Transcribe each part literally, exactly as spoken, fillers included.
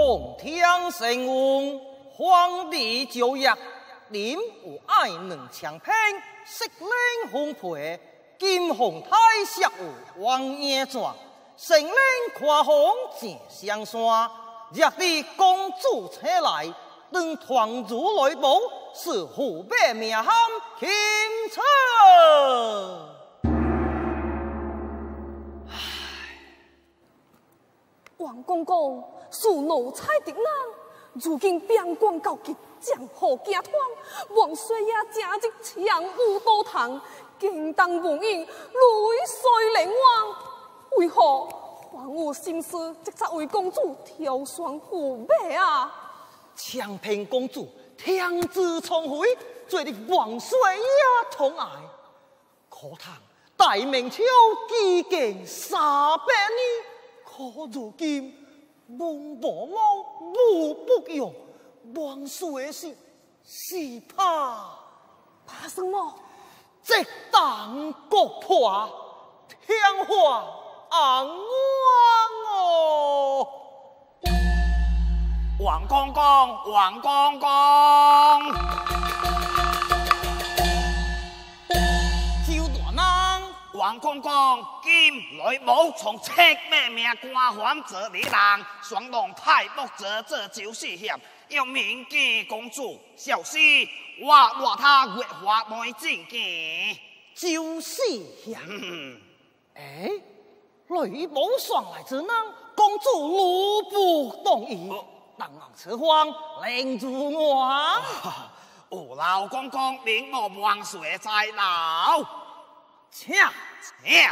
奉天圣王，皇帝诏曰：您有爱能强拼，色令红培，金红太石有王爷传，神令跨红正香山，若的公主车来，等团入内部，是虎背名喊钦差。 王公公，恕奴才的人，如今边关交急，江河惊湍，王岁爷正值强武都堂，惊当王英，泪水连汪。为何还有心思即刻为公主挑选虎背啊？ 强平公主天资聪慧，做你王岁爷宠爱，可叹大明朝几经三百年。可如今梦不梦，无不用，王岁是是怕怕什么？ 这当国破，天花昂王哦！ 王公公，王公公。王公公，今内务从七百名官员做礼郎，双龙太仆者做酒侍险，要铭记公主，小心我让他越发没正经。 酒侍险，哎，内务上来之人，公主如不同意，当王此荒，令主王。 有老公公领我万岁在老。 请请。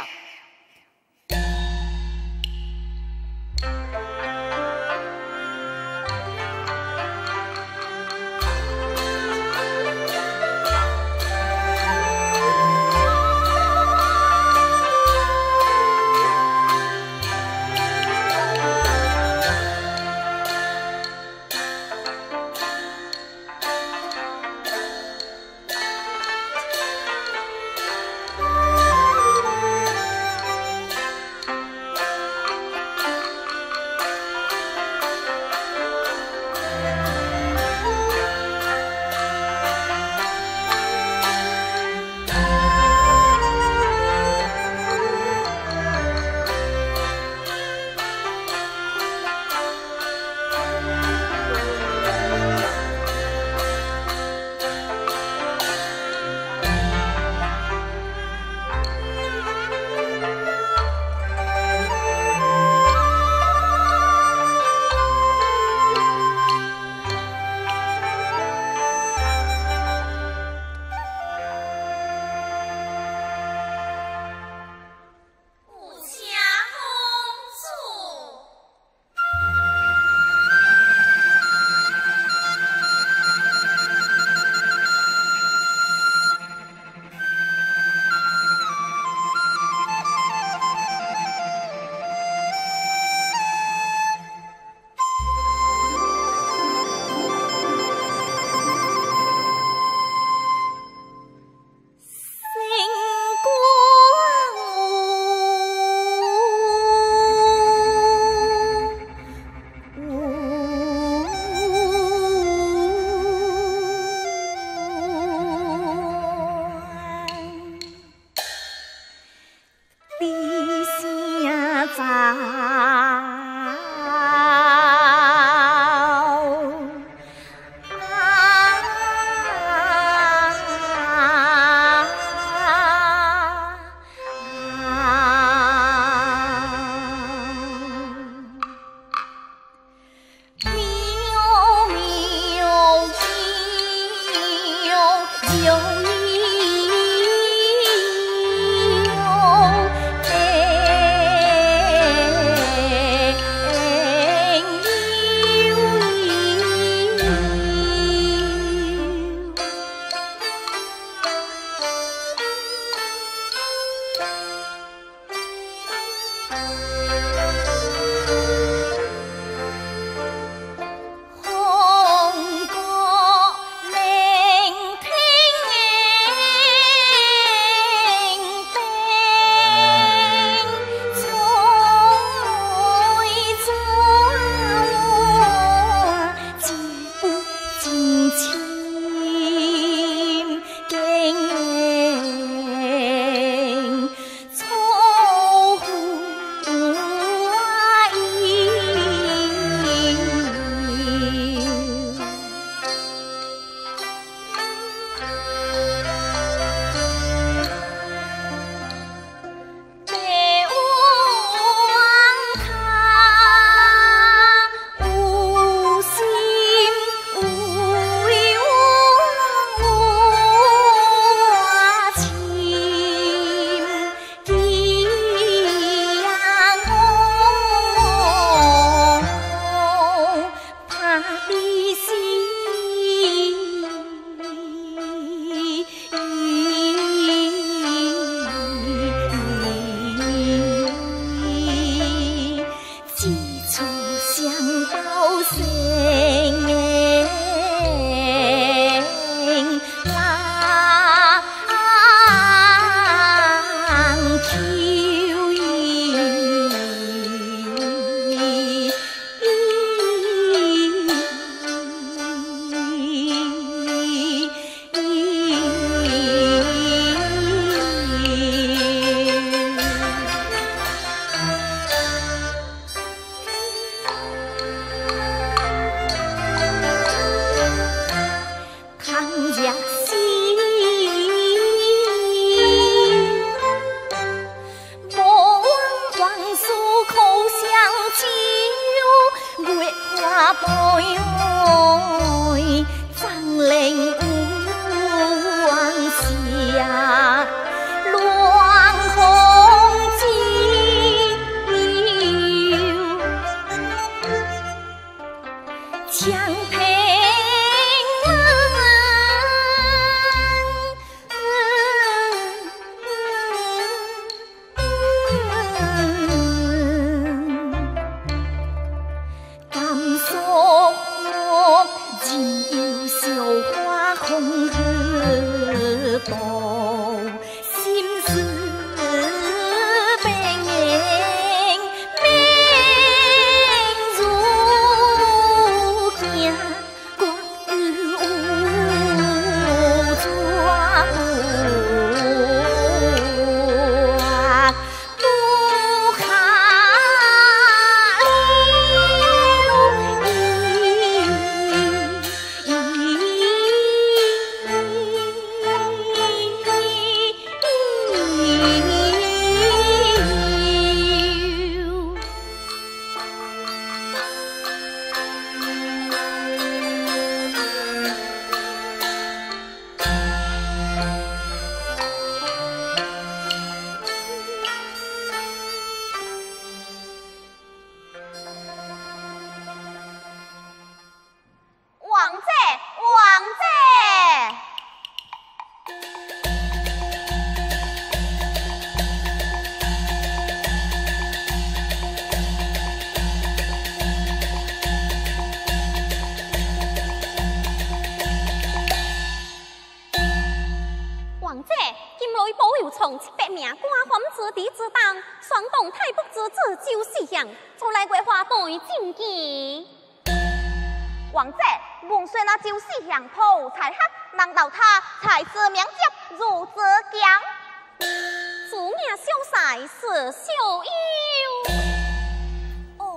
流从七百名官皇子弟之当，双动太卜之子就是祥，出来规划对进击。王者，王孙那就是祥头才黑，难道他才是名节如之强？主命秀才是秀优。哦，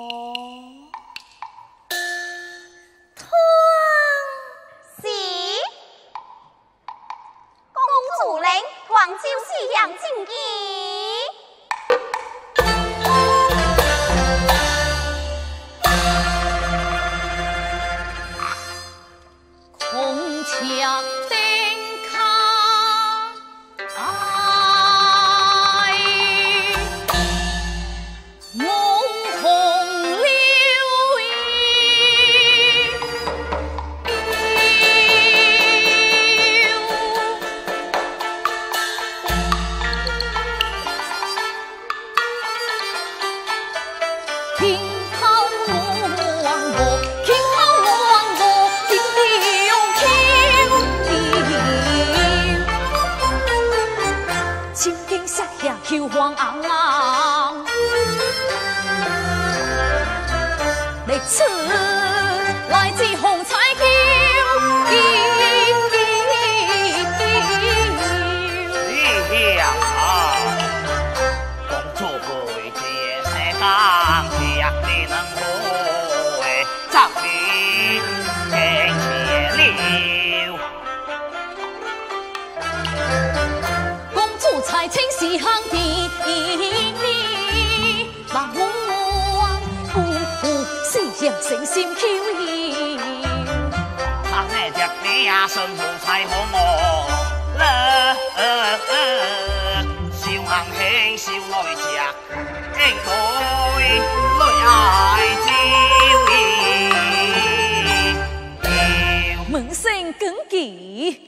汤喜。公主令，皇就是杨进基。 空墙顶看爱，梦空流听好我王我，听好我王我，听地用听。青天下下秋黄昂昂，历次来自红彩桥。才清是行地，望望夫妇四样诚心求意。 他那只你呀，身负彩虹哦，乐笑行轻笑来只，应该来爱照。 门声更急。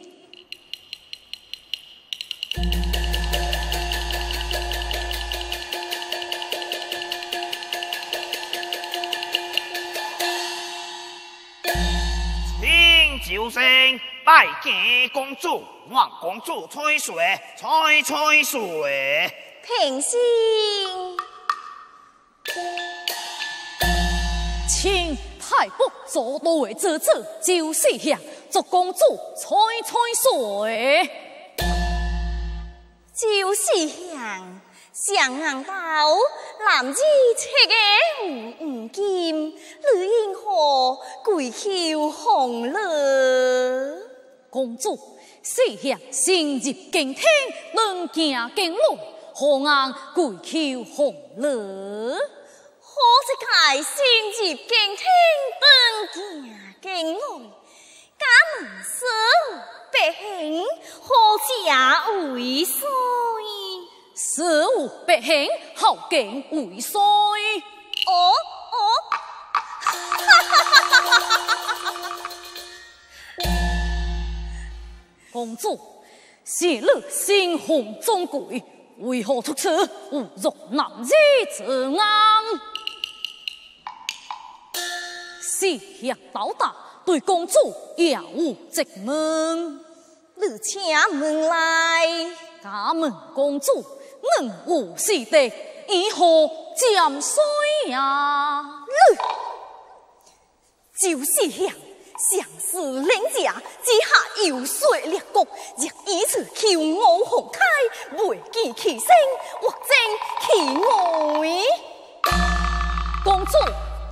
就声拜见公主，望公主吹水，吹吹水。 平心， 请太卜做到的侄子就是向祝公主吹吹水。 就是向上硬道，男子切个唔唔金，女因何跪求红了？ 公主，四向升入敬厅，能行敬路，何硬跪求红了？ 可是开升入敬厅，能行敬路，假问是白姓，何家为衰？ 事无百姓，后敬为衰。 哦哦，哈哈哈哈哈哈！ 公主，是你心胸尊贵，为何出此侮辱男子之硬？是向老大对公主也无责问。 你请问来， 敢问公主，能有是的，以何占水呀？ 就是向上士领家之下游说列国，若以此求我红开，未见其声，或正其外。 公主，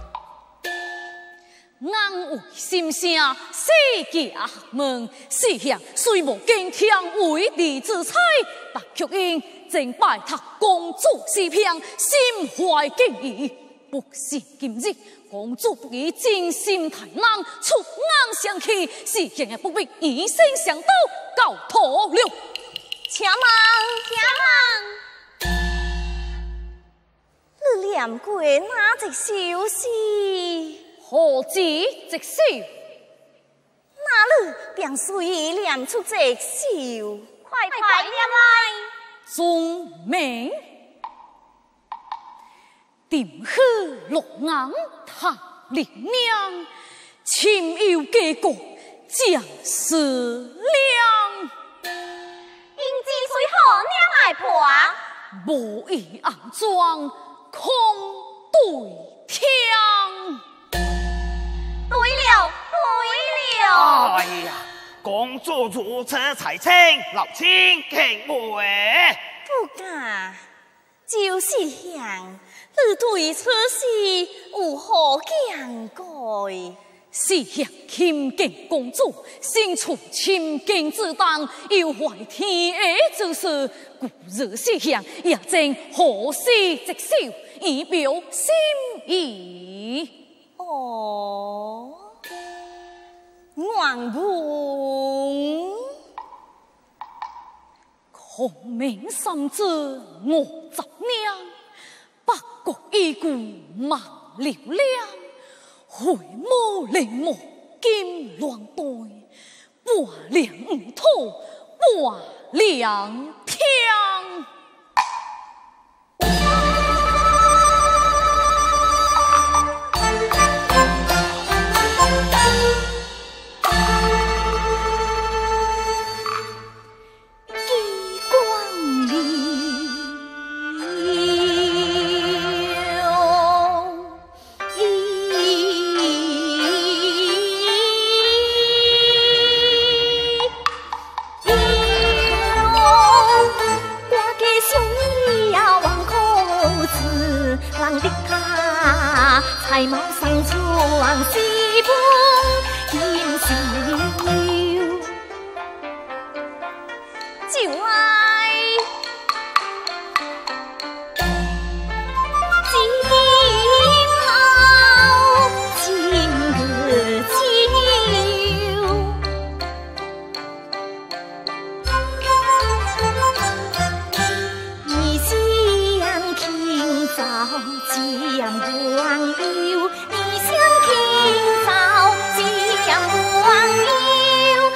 俺为心声世家学问，是向虽无坚强为地之才，但却因正拜读公主诗篇，心怀敬意。不是今日，公主不以真心太难，出硬相气，是向也不必以身相斗，告脱了。 请问，请问，你念过哪一首诗？ 何止直首？ 那你便随念出这首，快快念来。 宗名。点去落雁塔烈娘，亲友结局将是亮。 应知水河无以安装空对天。 对了，对了。 哎呀，公主如此才情，老亲敬畏。 不敢，就是想你对此事有何见解？ 是向钦敬公主，身处亲近之当，有怀天下之事，故日是向也正何事直受，以表心意。 哦，王公， 孔明三子我十娘，八国一顾万流量。回眸临摹金銮对，半两五土半两天。 才貌上床西风今宵，就来金袍金个酒，一向清早将光幽，一向清早将光幽。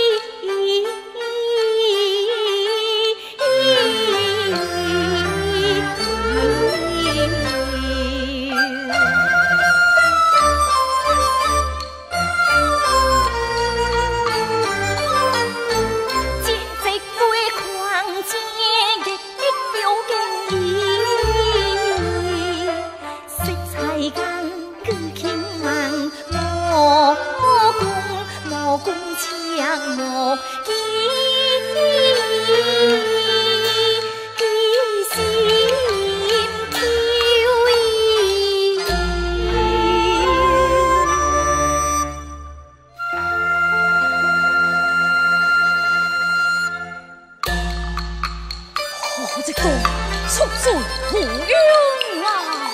这这杯狂酒日日表敬意，色彩间举轻慢，莫讲莫讲枪莫记记心跳意。 我这个出水无用啊！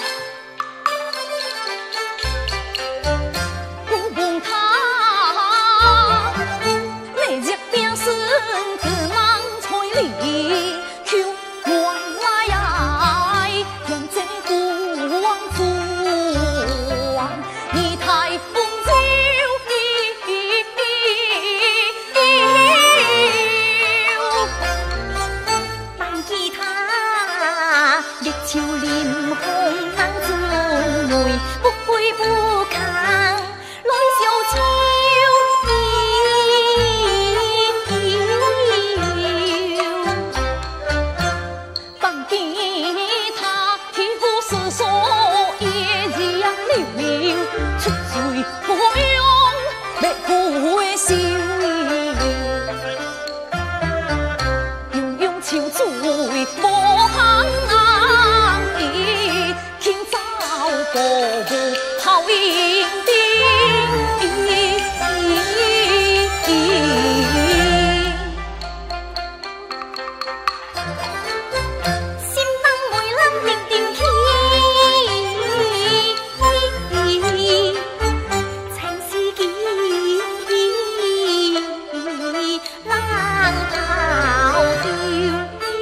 我问他，你这边是个忙彩里，求我来呀，让这古往主王，你太风流。吉他烈酒临红堂姊妹，不卑不亢来小酒。放吉他提壶四索，夜夜流流出水不用别回首。秋水无行意，轻早步步跑迎宾。心房梅兰定定起，情丝记浪淘丢。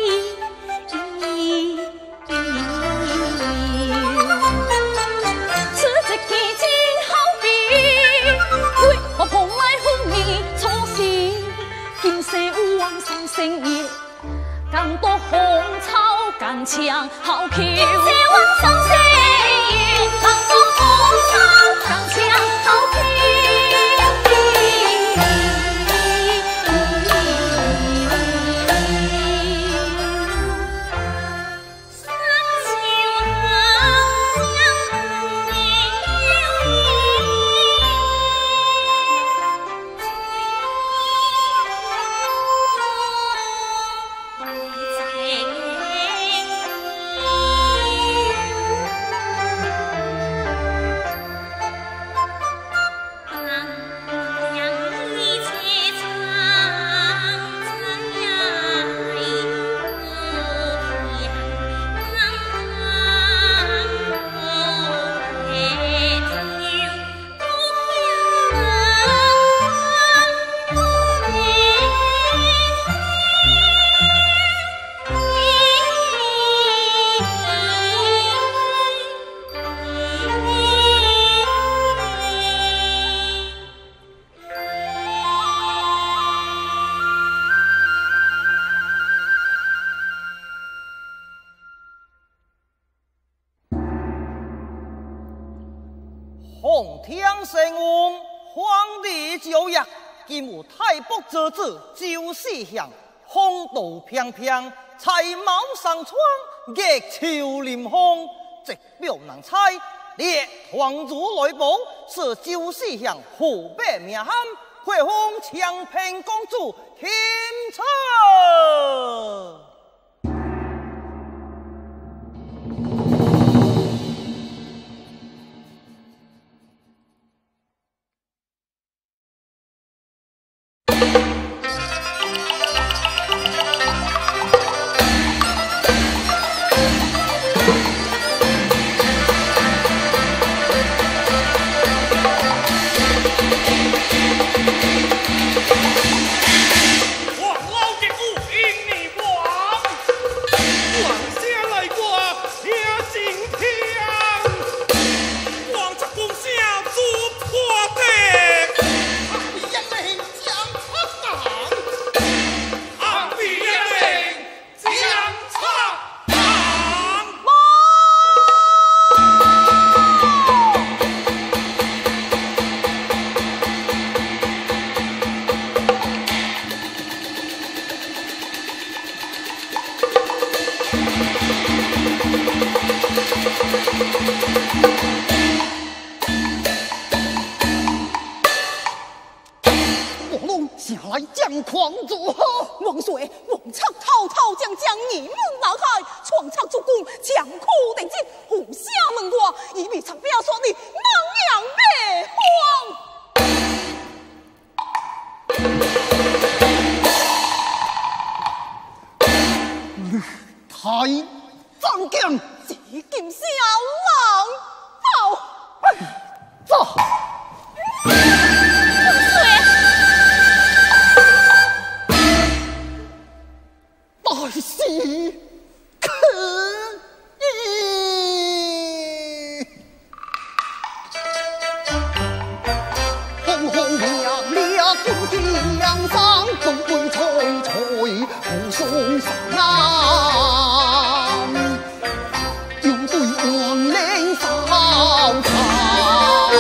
生意更多红草更强好口，这往上生意更多红草更强好口。 奉天圣翁，皇帝诏曰：今有太伯之子周世祥，风度翩翩，才貌上川，月秋临风，直表能猜。列团主来报，是周世祥虎背名喊，会封长平公主钦差。 王帅，王策滔滔将将义门拉开，创策主公强苦定金，虎下门外，以避长表说你亡羊灭荒。太张将，紫金小王，走，走。大喜可以，红红亮亮祝江上，东风吹吹护送上岸，又对亡灵扫场。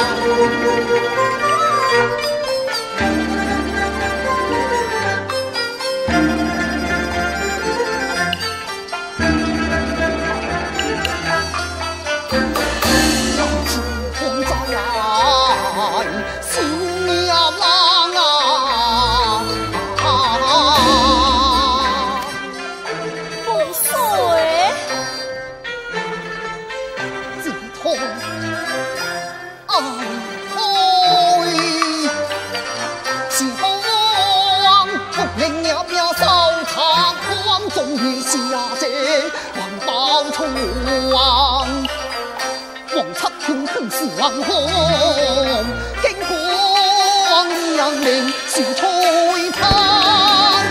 下界王宝冲王，王策听恨是王红，惊慌杨凌是璀璨。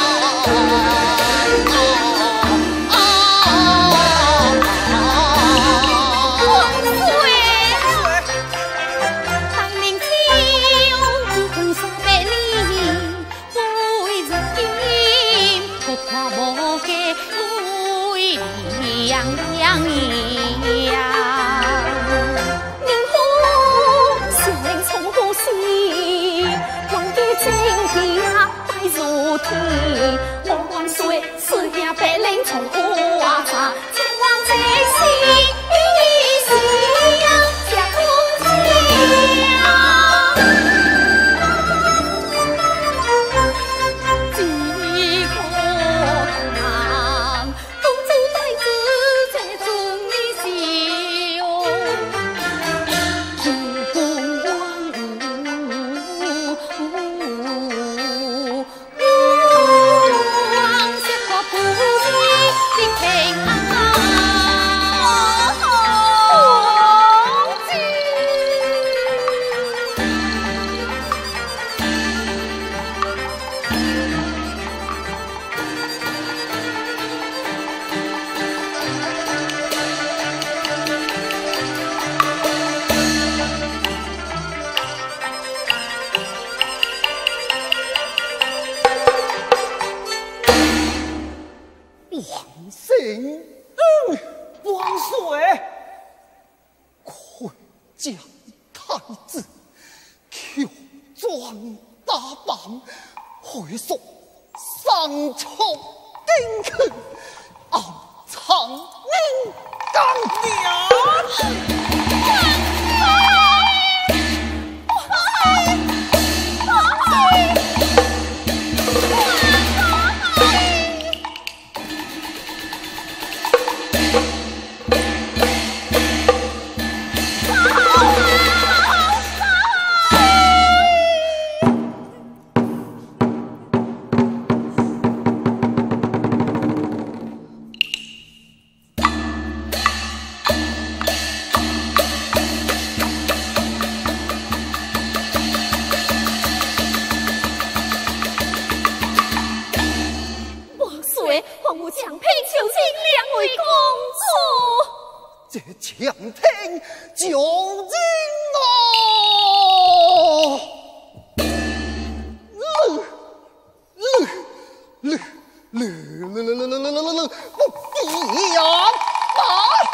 我万岁，四下百灵从花茶，千王最喜一喜呀，家中家，几可能公主带子在中里笑，主公王姓，嗯，王帅，快将太太子，乔装打扮，回溯上朝进去，暗藏阴刚娘。这强听救人哦！噜噜噜噜噜噜噜噜噜噜噜，不必呀！啊！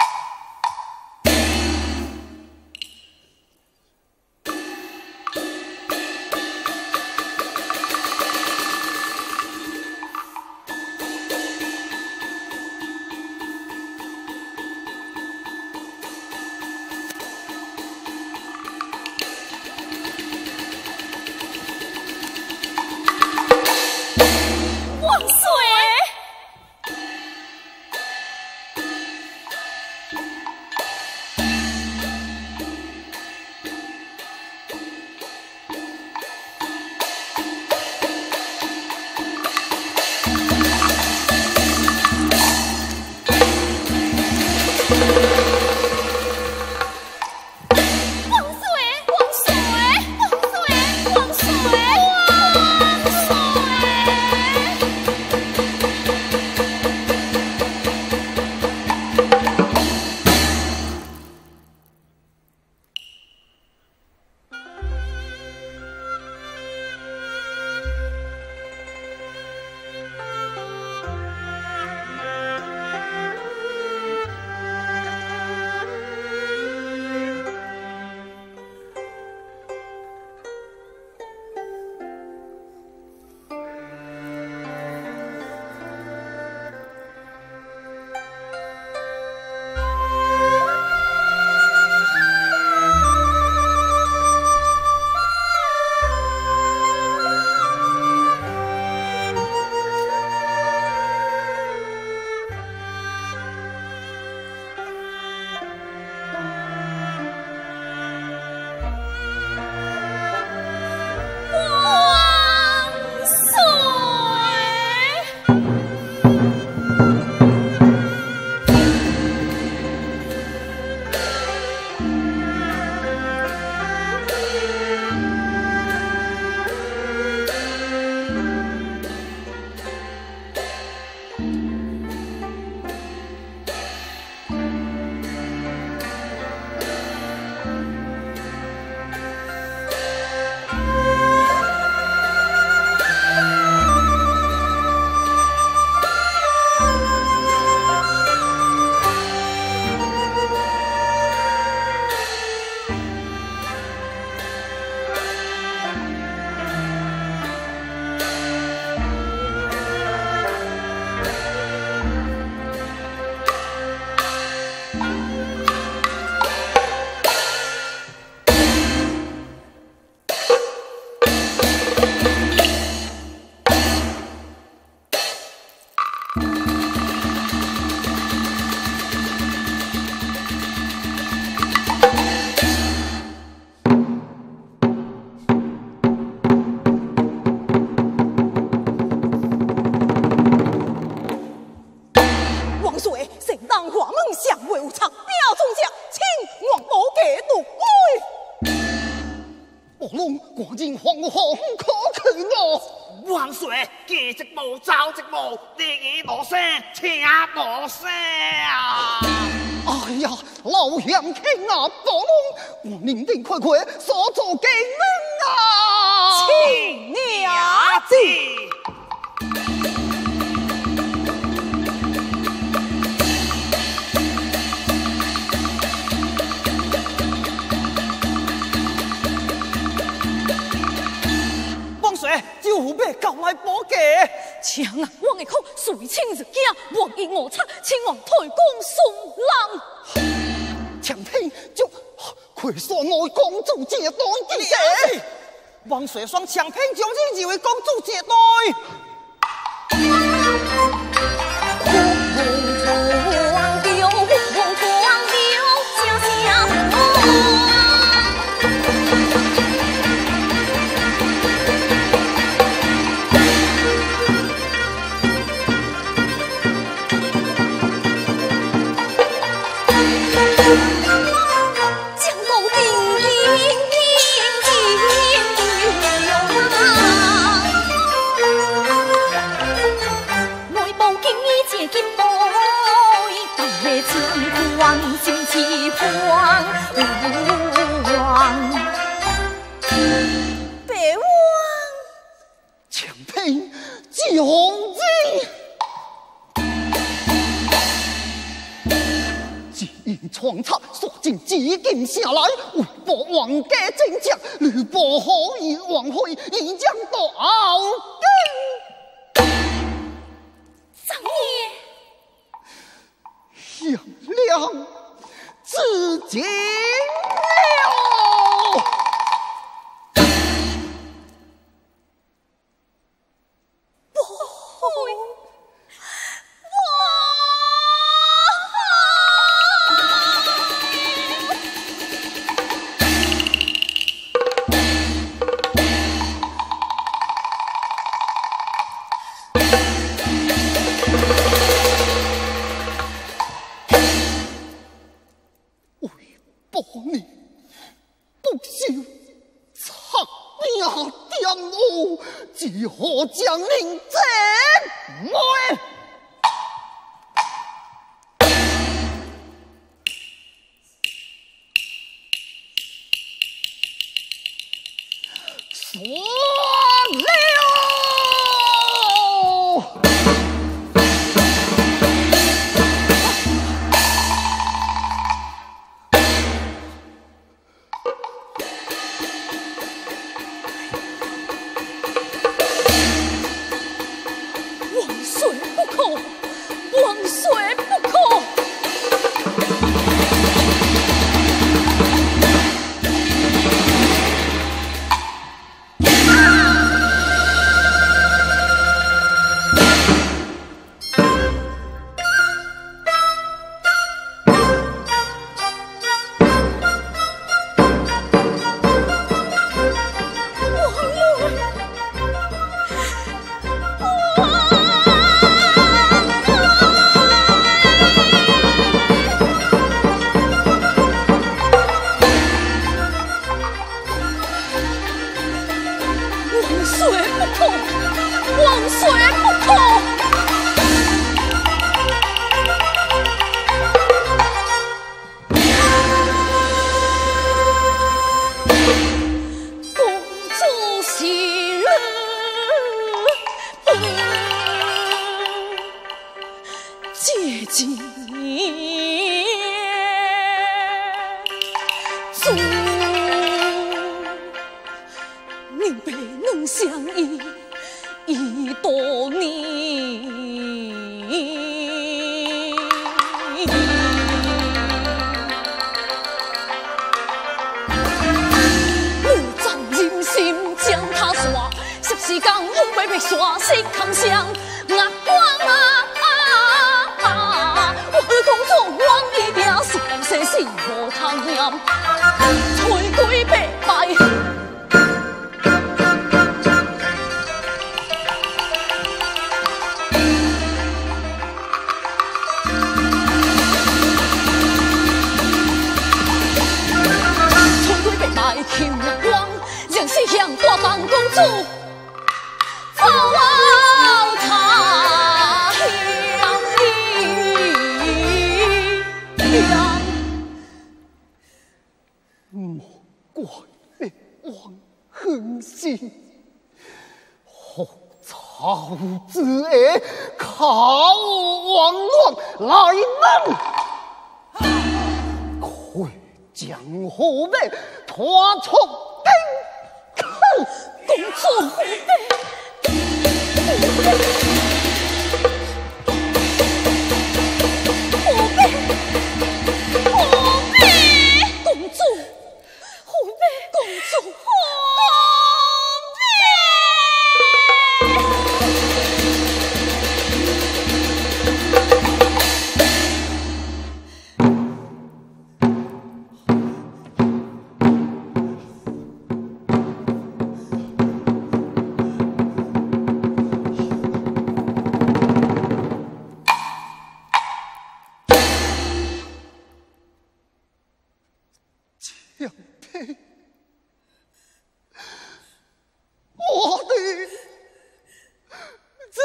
见直无走直无，第二无声，请无声啊！ 哎呀，老乡听啊，大龙，我认定快快所做技能啊！ 亲娘子。 哎强啊！王的口随清日惊，王以我策，请王推公送人。 强平就亏算我公主接待之者， 王水双强拼将日以为公主接待。 王丢，王丢，就像我。 创策索性几经下来，为保王家正直，吕布可以王妃已将到后根。 张爷，杨亮自尽了。如何将您这妹？算了。公主。 相配，我的家。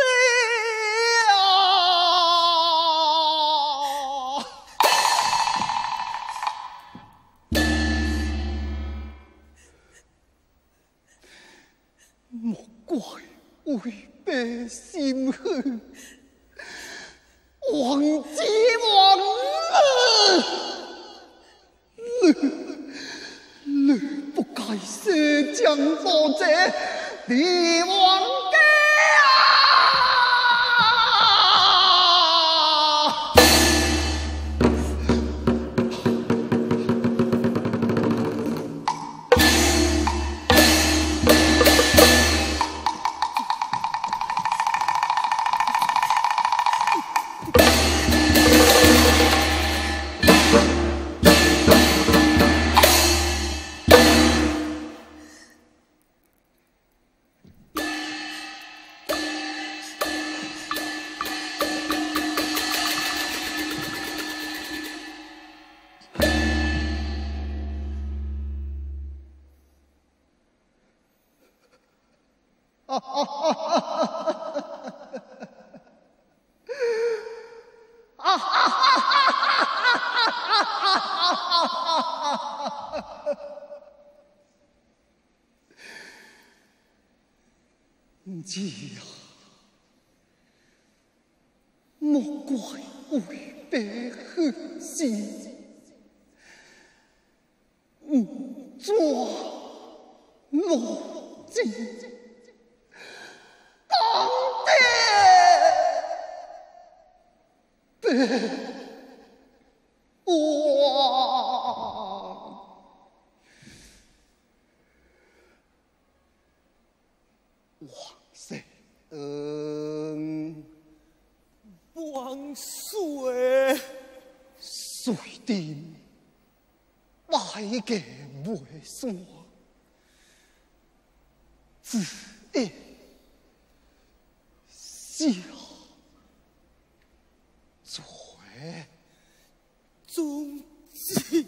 莫怪为百心狠，王之王啊！你你不该涉江多者，你王家啊！啊啊啊啊！是啊，莫怪为白恨心，唔抓落尽。当爹，王王世恩， 王岁， 水电百家未散，子夜。笑嘴中计。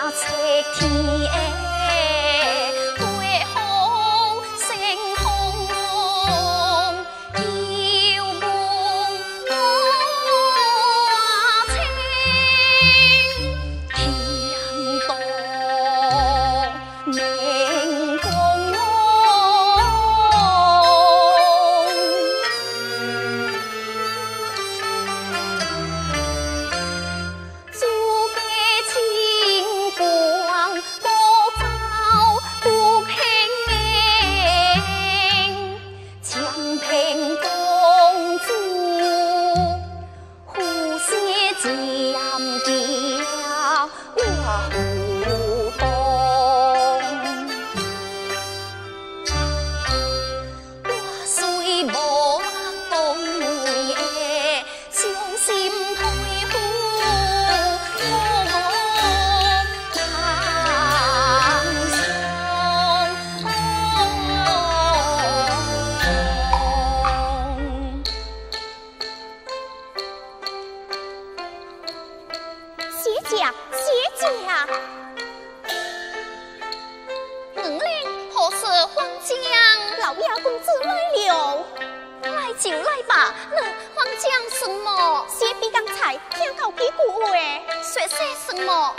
就来吧，那皇将什么？谢比刚才听到几句话，说些什么？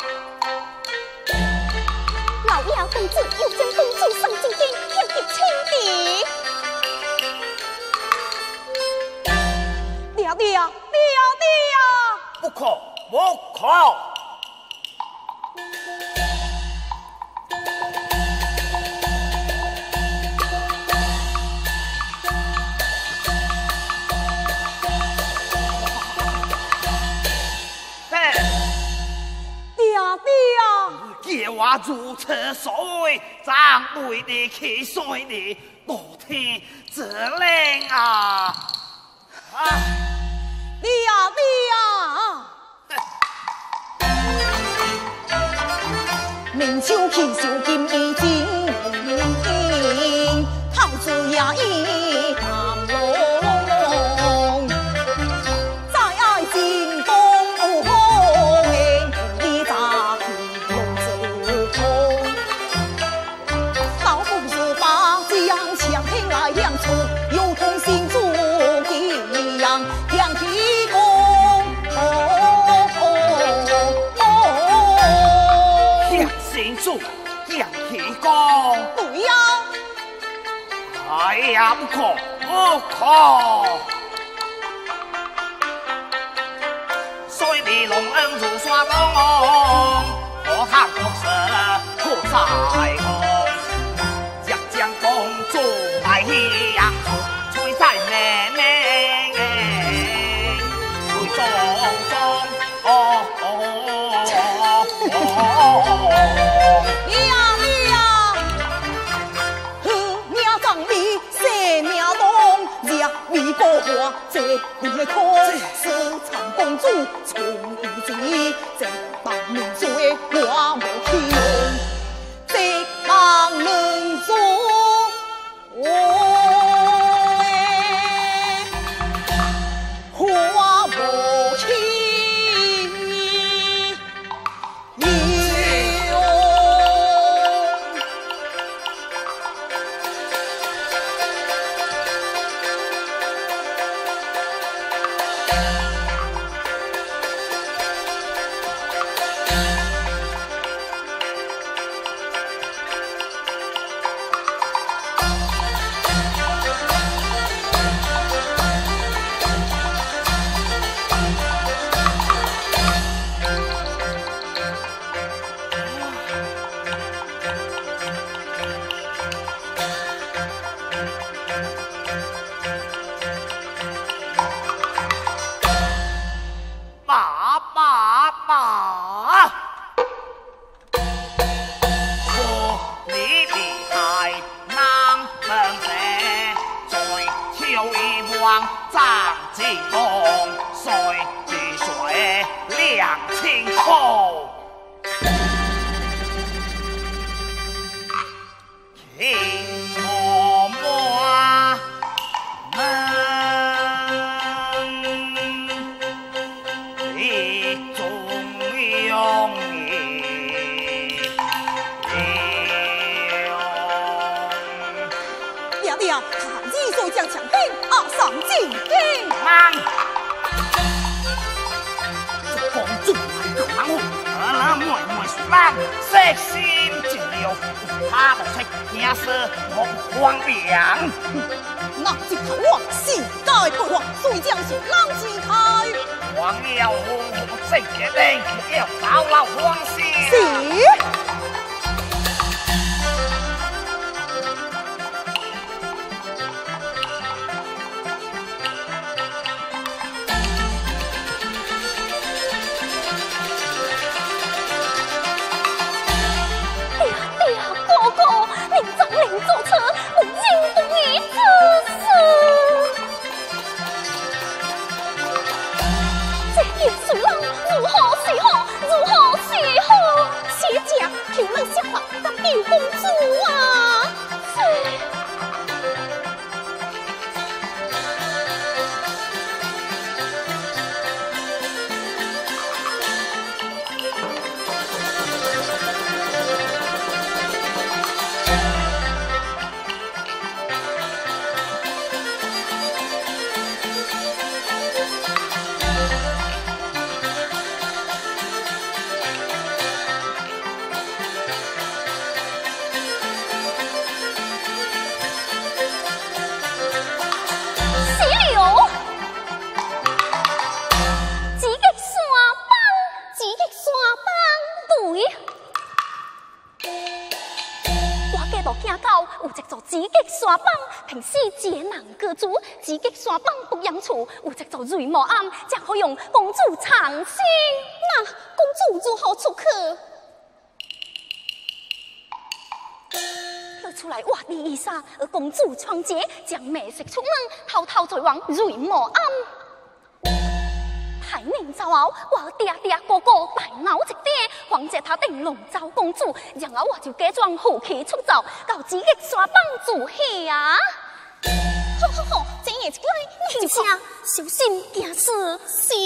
老爷公子又将公主上进京，献给亲弟。爹爹，爹爹， 不可，不可！叫我如此所谓，长辈的气水的，多天责令啊！啊！ 爹爹，明秋气受金已经，头子也已含拢，再爱进东有风。有同心主一样，两提供。 两心主，两提供。 对呀。 哎呀，不可，不可！虽你龙恩如刷东，我看不是不在空。将将公主。哎呀，吹在妹妹，吹中中，哦哦哦！ 呀呀，好命长美，生命动，热美国花，这你的可是长公主，从以前这帮民族的我无听，这帮民族。我花无情有。 他一手将强兵押上进京。 慢！ 公主来个忙活， 我那妹妹是咱悉心尽力，他的出惊死我荒凉。 那一头我世界配合，虽将是人之开。 黄了红红正嘅定，要到老皇上。 是。 平时皆能各主，只击山崩不扬处，有只做瑞莫暗，才可用公主长sinh。那公主如何出去？露出来挖地衣裳，而公主穿街，将美食出门，偷偷在往瑞莫暗。太宁走后，我爹爹哥哥大闹一点，皇姐他定龙罩公主，然后我就假装好奇出走，到自己山帮住去啊！好好好，这样一来，你就讲小心惊死是。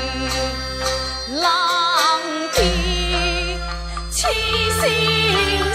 浪的七星。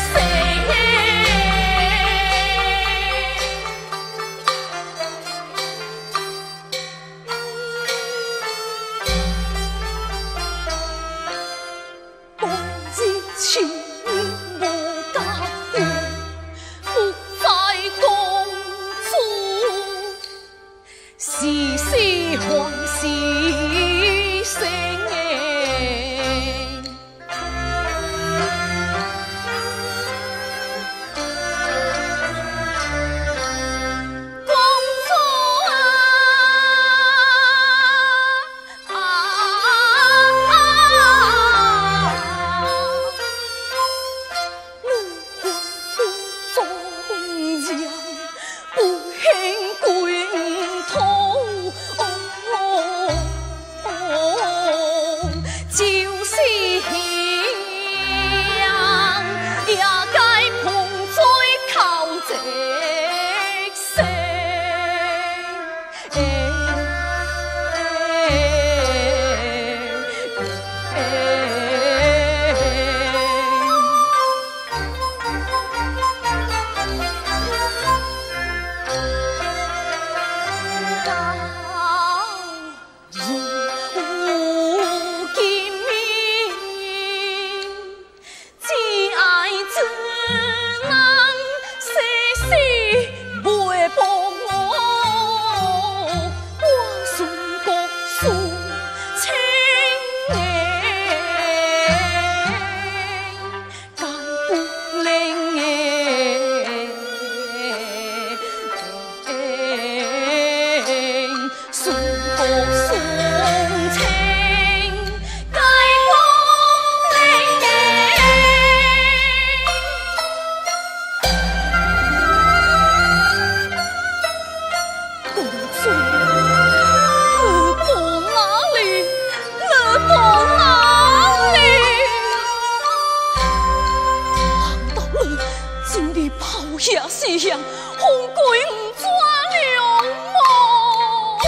四乡，红鬼唔抓了么？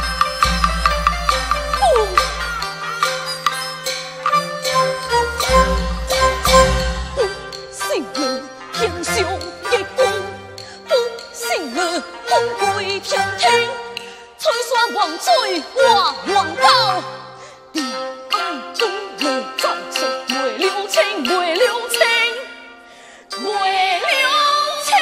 不信我天上的光，不信我红鬼天天，吹山望水话望高，恋爱中我战出袂留情，袂留情。袂留情，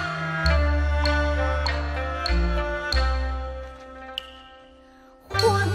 花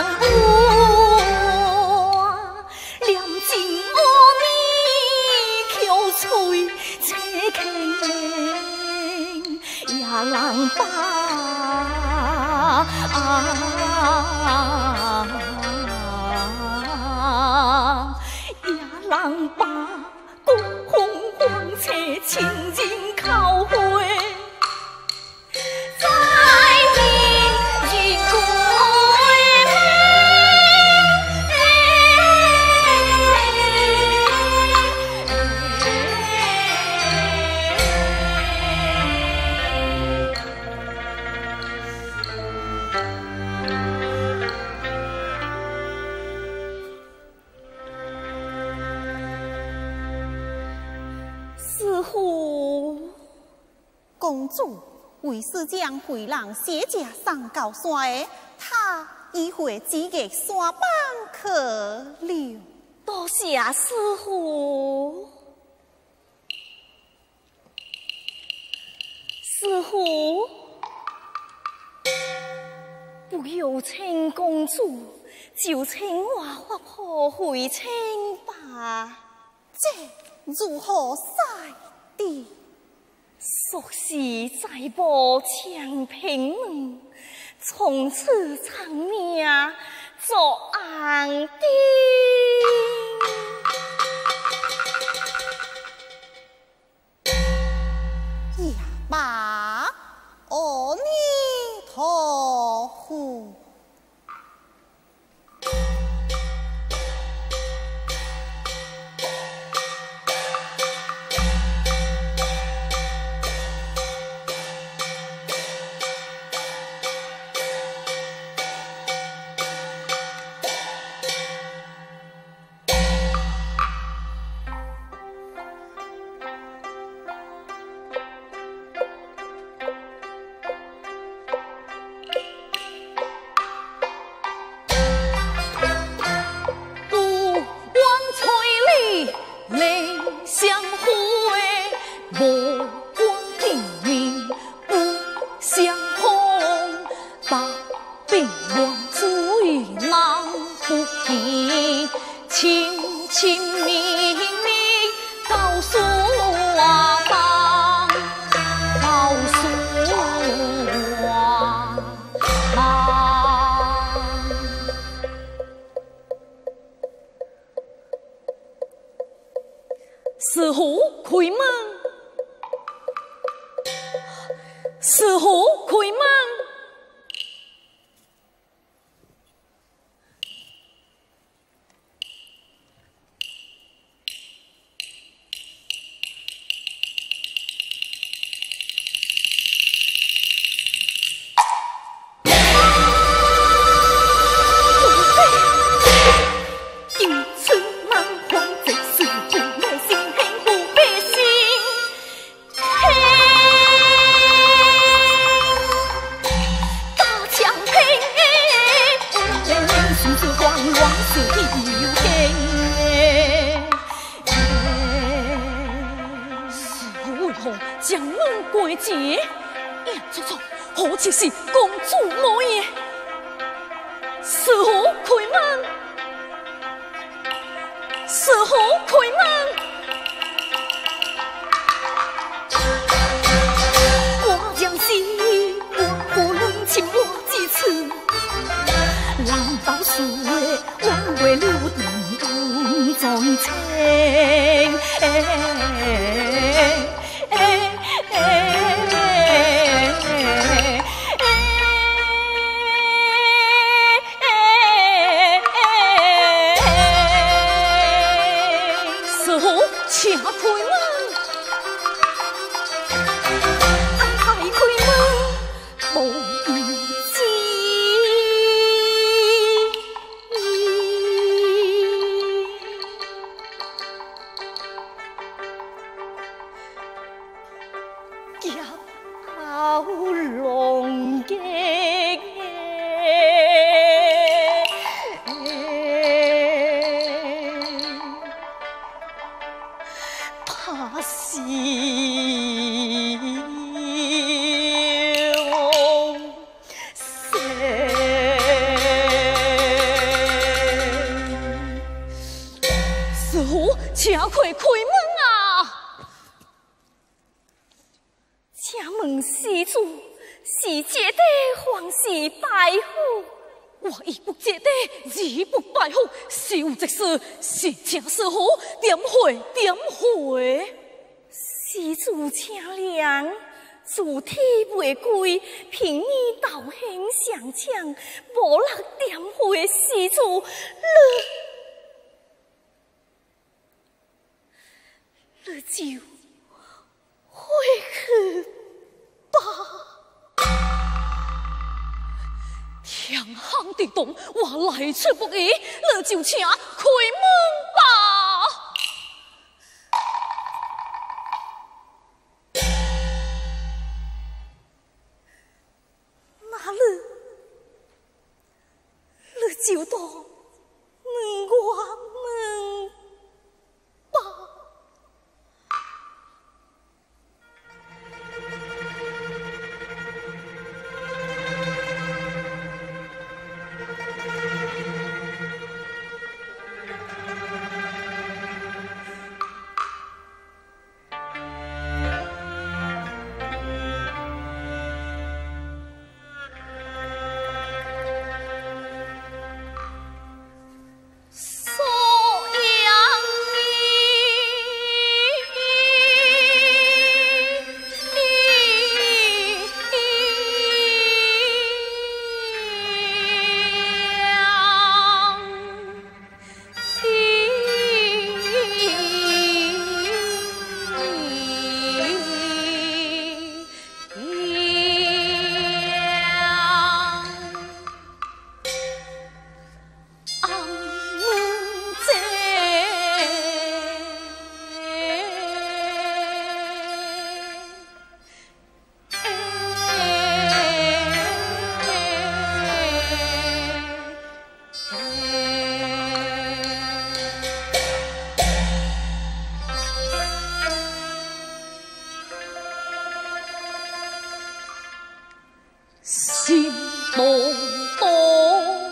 我两尽阿弥口吹切开呀郎吧呀郎吧公红黄切亲近靠会公主为师将回廊写家上高山的，他已回几个山帮可了。 多谢师傅，师傅，不要请公主，就请我发破回请吧。 这如何使的？ 熟悉在步强平门，从此长命做安定。 呀爸，阿弥陀佛。 师傅开门，师傅开门。将门关起，呀，错错，好似是公主模样。师傅开门，师傅开门，我将是我不能亲我几次，难道是枉为了等忠情？请开门，开开门，无意间， 快开门啊！请问施主，是这地还是拜府？我一不接地，二不拜府，受这事是正是好，点会点会。施主请量，自体未归，凭你道行相强，无力点会施主，你你就回去吧。天寒地冻，我来出不易，你就请开门吧。那你，你就当问我问吧。心动动。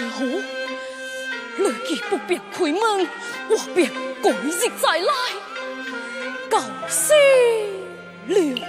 好，来其不必开门，我便改日再来。告辞了。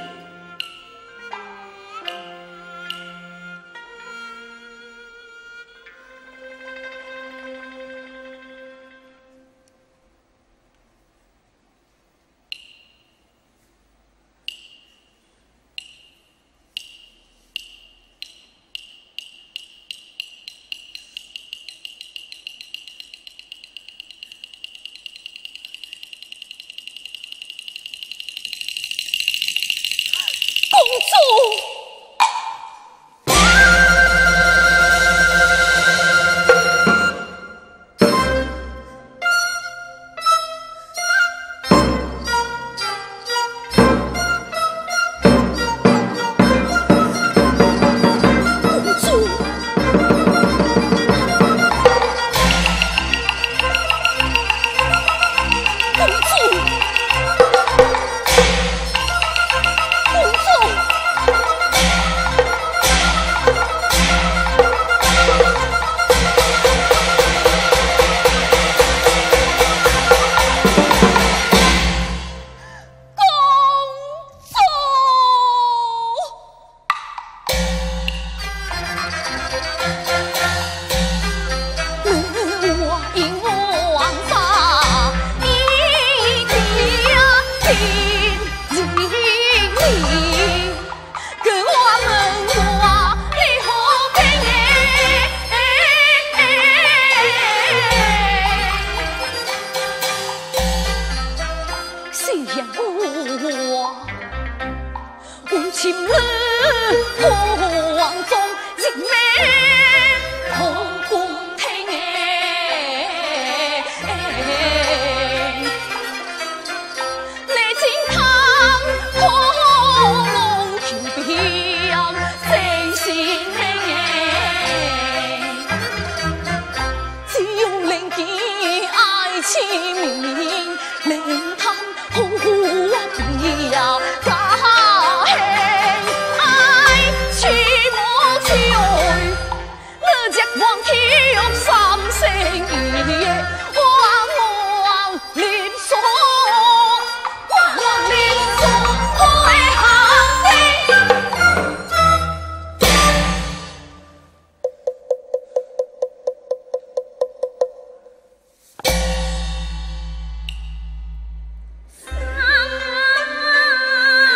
啊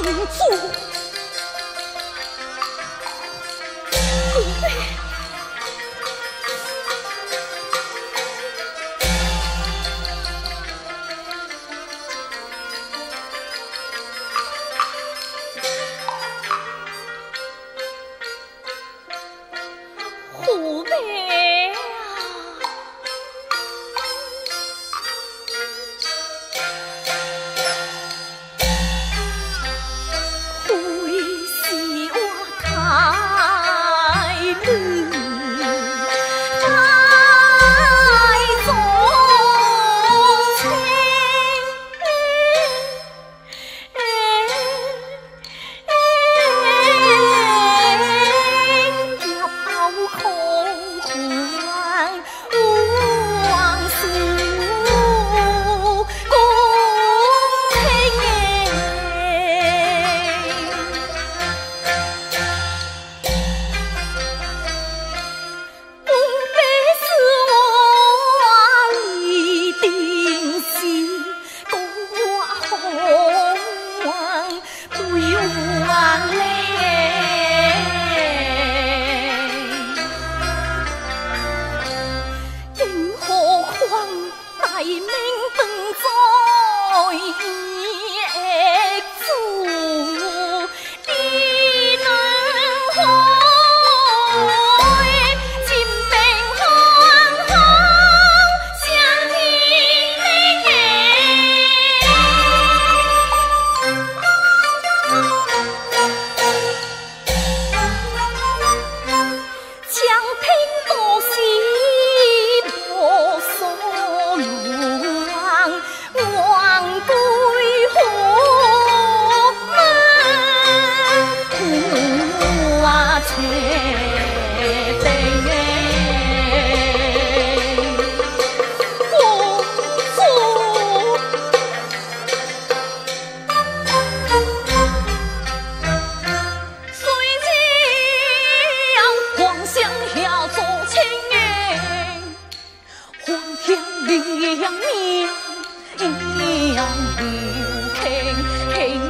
主。虎背啊，会是我太累，太重情，也包空欢往事共听。本该是我立定心，共我红往对往嘞。更何况大明本在一爱主，地能开，金兵行行相迎强拼多心莫所望，望归何门花且悲。公主虽将皇上下做亲人，皇天良命让刘卿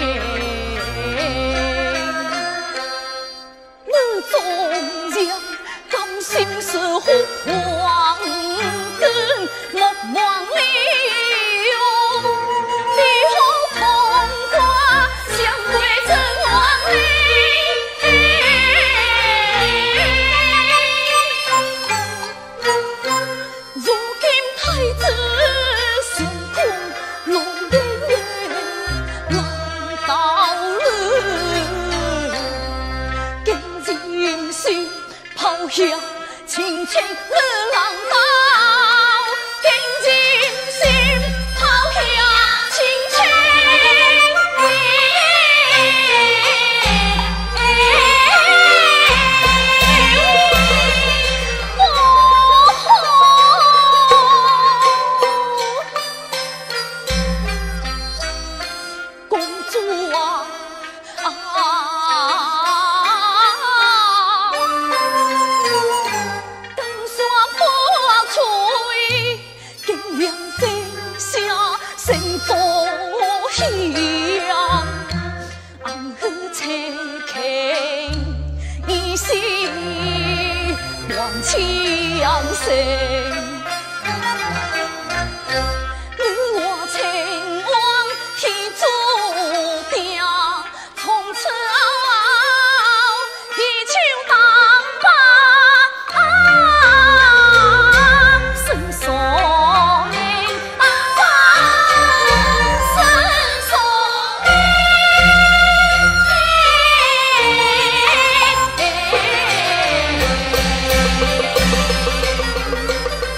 你纵然甘心是皇根莫忘了，你好痛快相会真王哩。如今太子辛苦龙年难到了，更人心抛下亲情日郎刀，更人心抛下亲情。公主啊啊，江山破碎，竟让天下成作响。暗去切情，一心望强盛。你我情往天注定，从此后一手当把身所领，身所领。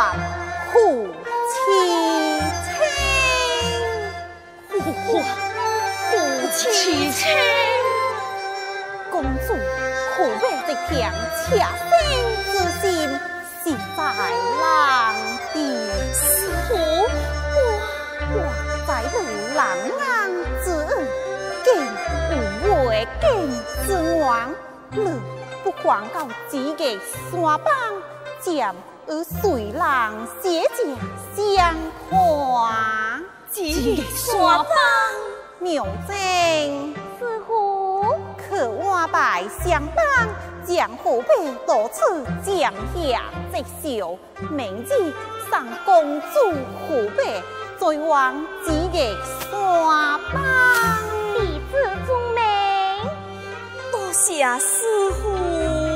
还护妻亲， 护护妻亲。 公主可悲直听恰心之心，实在郎的师傅，我我在路郎郎之恩，竟无违敬之王，你不还到自己山帮，将与随郎写家相看， 自己山帮妙正。 师傅， 可我拜相帮，将后辈多次降下直寿，明日上公主后辈，再往自己山帮。 弟子遵命。 多谢师傅。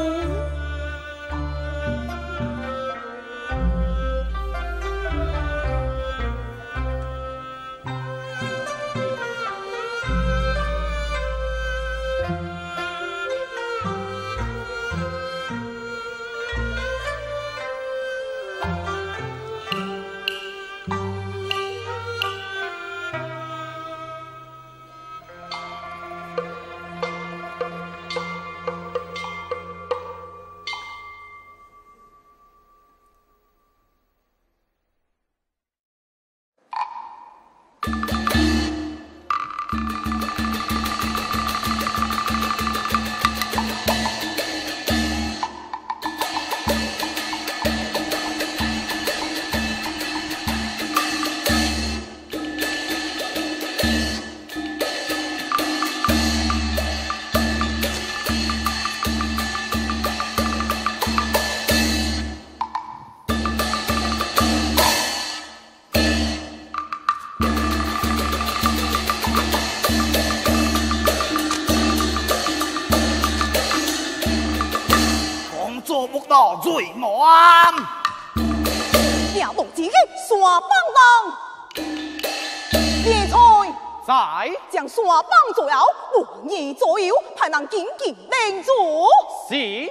到最满， 两动自己山帮当，野菜在将山帮左右，王爷左右，派人紧紧领住。 是。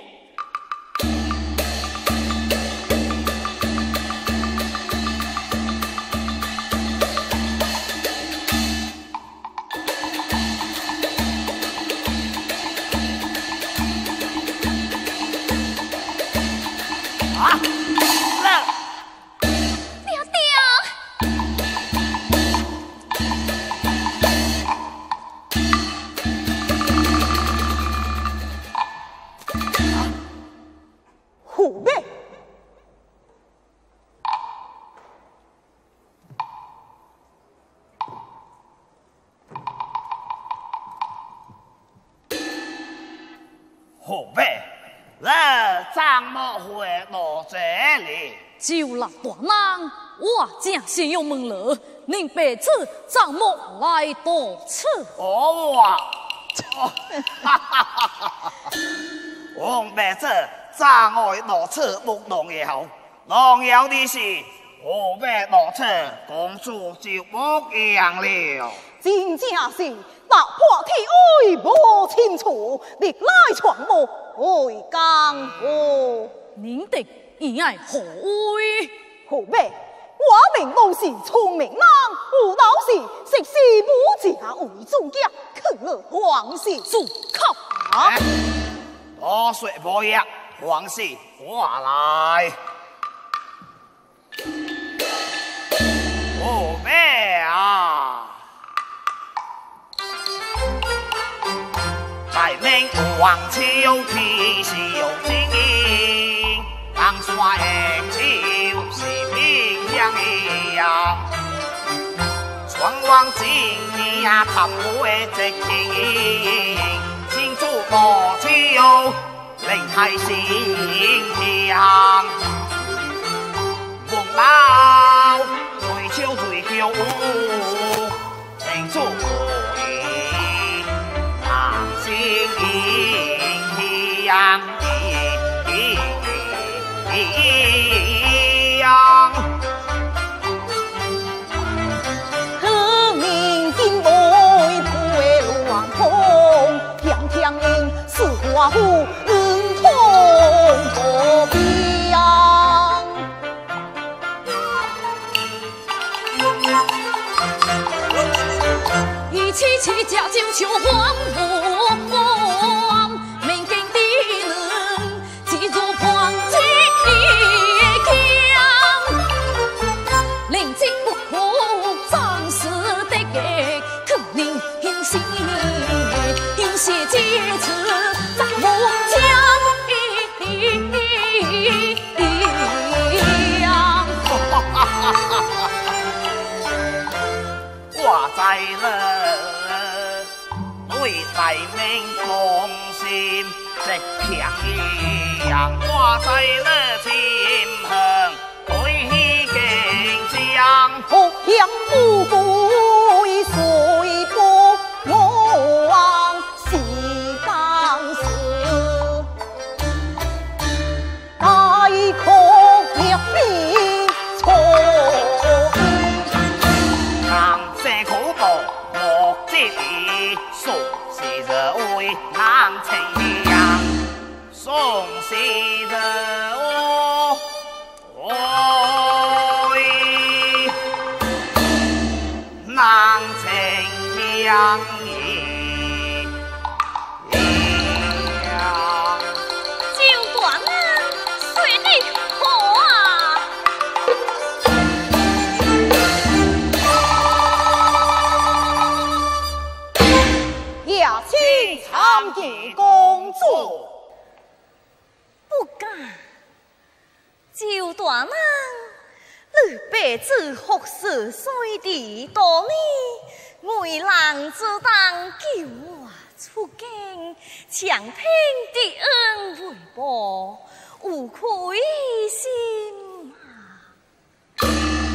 啊！来， 爹爹， 虎背。 后辈，来张某会到这里。 就那大人，我正先有问了，您白子张某来到此。 哦哇！哦，哈哈哈哈！王白子张爱到此不动摇，动摇的是后辈到此，公主就不一样了。 真正是打破天爱无清楚，历来传播爱江湖。 您的意爱何为？ 后辈，我明无是聪明人，有道是食事不假为主家，去了皇室住口！ 哎，多说不一，皇室我来。后辈啊！百名王朝披是有精英，当山迎朝是平阳一样。闯王今年啊，探会直听，庆祝国朝令太新疆。梦老最秋最叫庆祝国义。心一样一样， 和民金杯推乱空，强强应是华府恩通不平。 只就像黄木黄，民间的人只做黄金强，令政不可暂时的个，可令现实有些坚持在我家。 我在了，对大明公心直平阳，我在了前行对镜江， 福享富贵随波我往西江市，大可一笔错。 宋昔日为南清阳，宋昔日为南清阳也。 就断了，谁的好啊？ 亚亲参见公主， 不敢。就断了，你辈子学识虽地多呢，为郎之当救我出京，强听的恩为报，无愧心啊！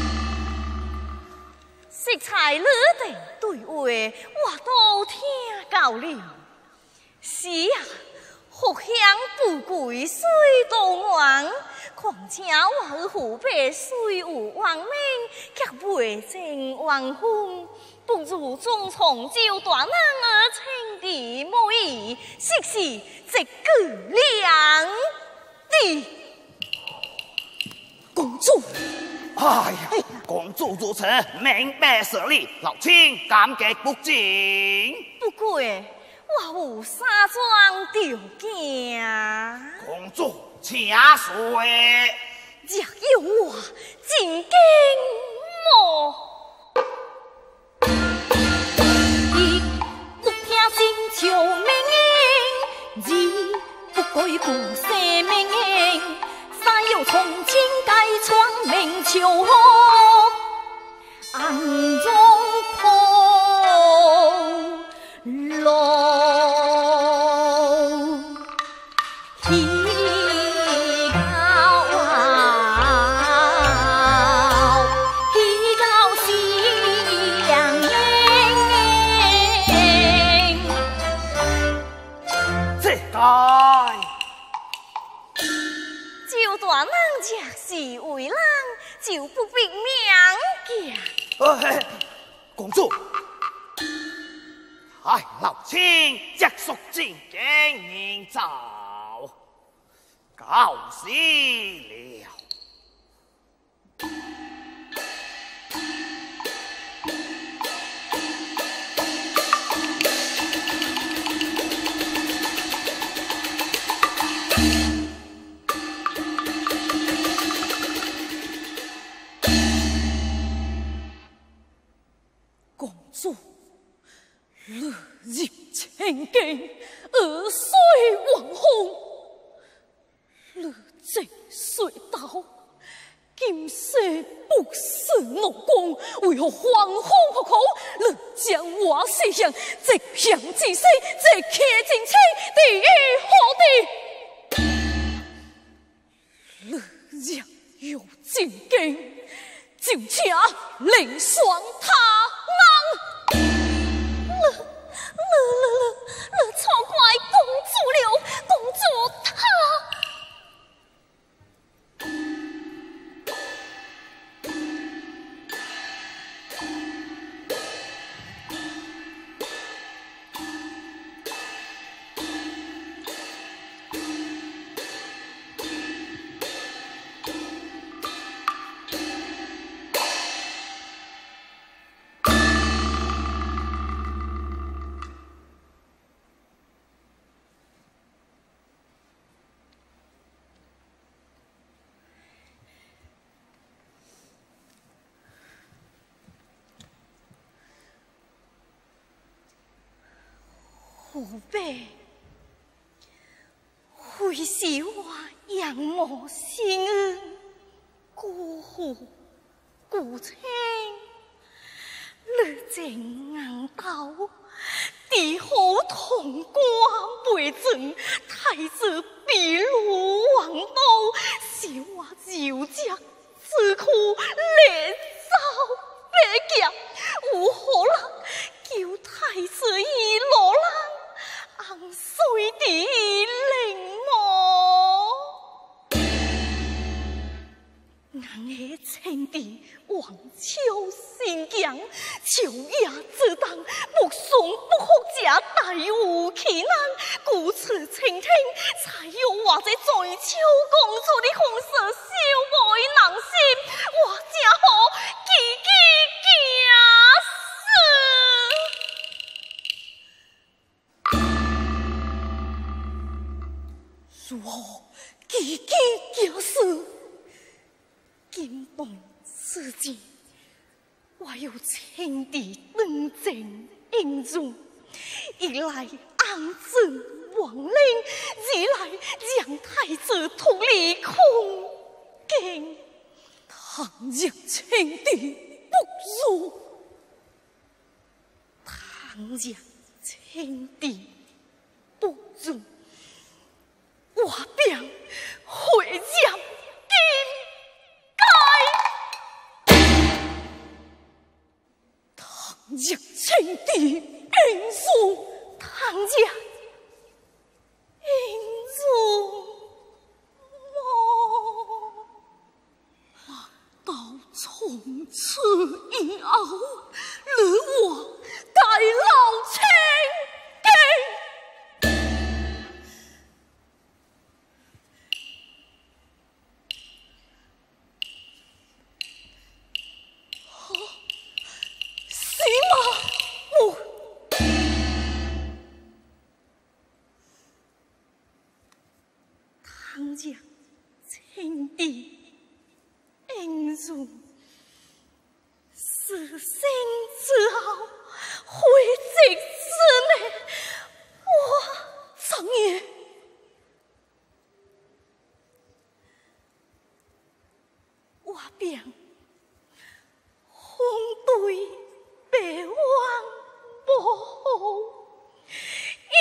色彩你的对话，我都听够了。是啊，福享富贵虽多旺，况且我儿父辈虽有亡命，却未正完婚，不如忠从就断郎儿情的母意，实是这个良的公主。 哎呀，公主如此，明白事理，老亲感激不尽。 不过我有三桩条件。 公主，请说。 若要我进京么？一不听新朝命令，二不改古世命令，三要从今改创明朝，暗中破路。就大人若是为人，就不必勉强。 哎，公主，哎，老亲结束进京营造，告辞了。 落入千金，而虽王后，落这隧道，今世不是老公，为何皇后不可？你将我思想，这向之死，这客进妻，第一何地？你若有进京，就请领双他郎。 了了了了了，错怪公主了，公主她。 贝，非是我仰慕心恩，辜负故情，日渐硬斗，地火同瓜未尽，太子比如王刀，是我柔弱之躯烈走白剑，有何人救太子以落难，昂水地陵墓？硬下青地王朝新疆，秋夜之当，不送不服者，大有其难。故此倾听，才有我这在秋公主的红色羞愧难心，我只好自己惊死。如何自己惊死？今本此际，我有千地登正应中，一来安置亡灵，二来让太子脱离空境。倘若千地不如，倘若千地不如，我便会将金倘若青地应诉，倘若应诉梦，到从此以后，你我该老青根。倘若青地应如死生之后，会直之内，我怎也我便红对白往无后，一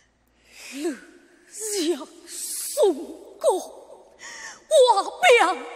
若送过，我便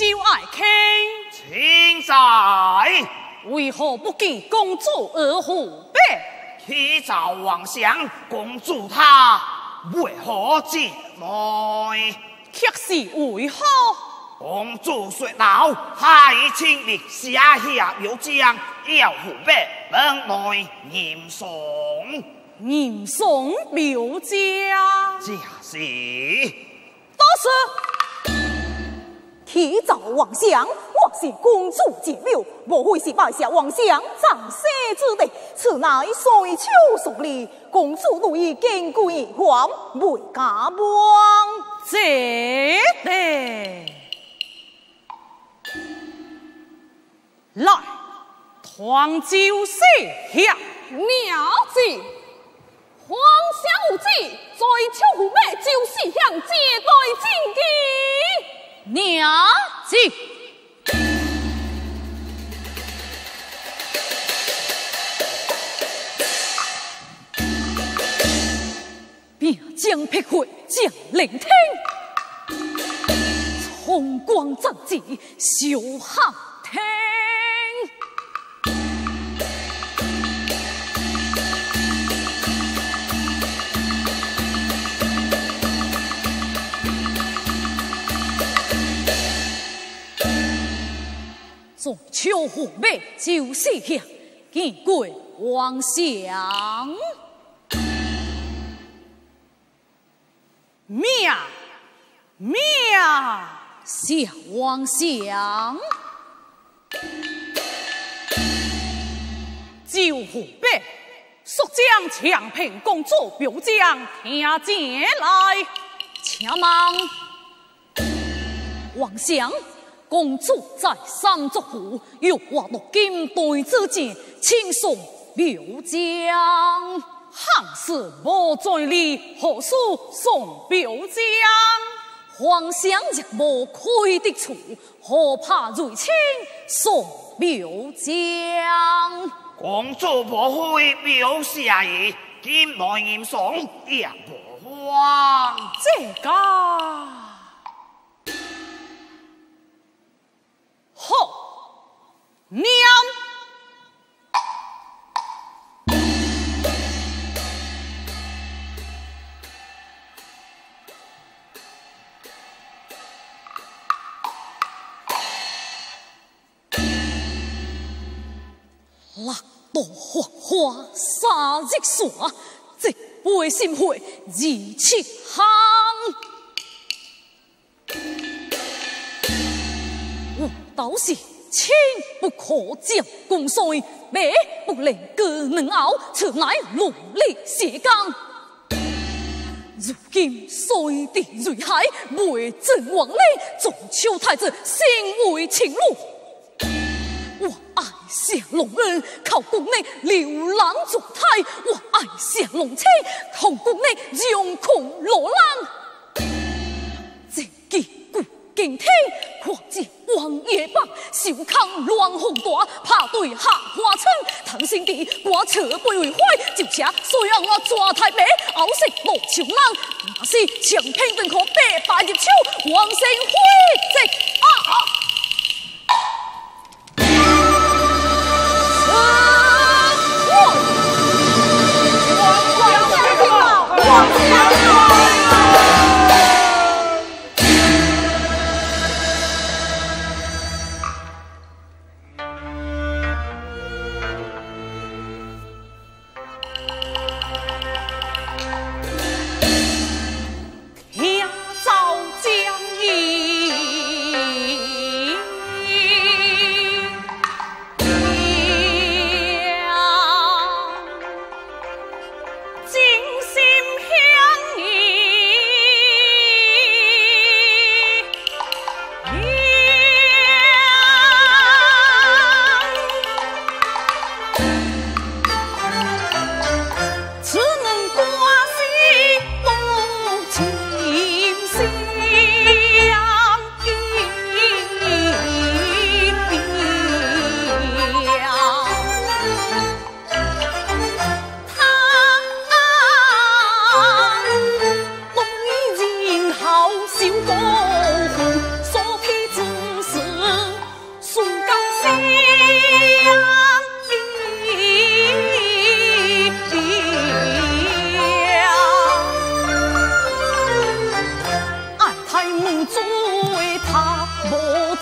就爱卿。 请在。 为何不见公主而护备？ 启奏皇上，公主她为何进来？ 却是为何？ 公主说老，还请你下下有将，要护备等来吟诵。 吟诵表家， 假是。 多是。 启奏皇上，我是公主姐表，无非是拜谢皇上长生之地，此乃随手送礼，公主如意见贵还未加忘。 这得来，团就是下了解。皇上有旨，在秋湖北就是向接待进京。娘子，边疆辟会将聆听，冲光战旗修汉庭。做秋湖北就是向见过皇上。命命谢皇上。就湖北速将强平公主表将听进来，请问皇上。公主在三足湖，欲挖夺金队之剑，请送表将。汉室无罪理，何须送表将？皇上若无亏的处，何怕瑞卿送表将？ 公主无非表下意，今来吟诵也无妨。 这个。好，娘。六朵花花三日散，这杯心血二七行。我倒是千不可将公帅，百不能割能熬，此乃努力写刚。如今虽地瑞海，未正王礼，中秋太子心为情路。我爱下龙恩，靠宫内流浪状态；我爱下龙车，靠宫内荣空罗浪。这几古敬天，看见王爷棒，手扛乱红大，拍对下花春。唐心地，我侧背为怀，就请虽然我抓太白，后世无像人。那是强拼阵可百百入手，王胜辉这啊啊！天造将义。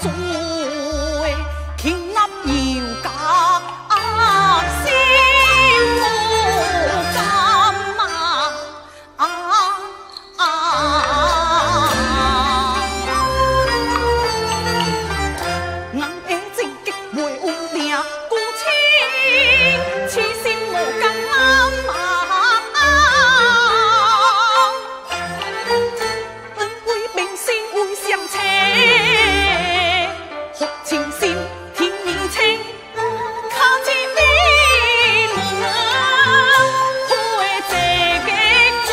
倾纳有家心无干嘛啊啊！硬的正极袂有命，孤清痴心无干嘛嘛。恩为明心为相车，福清心听你清。卡起你门，会这个做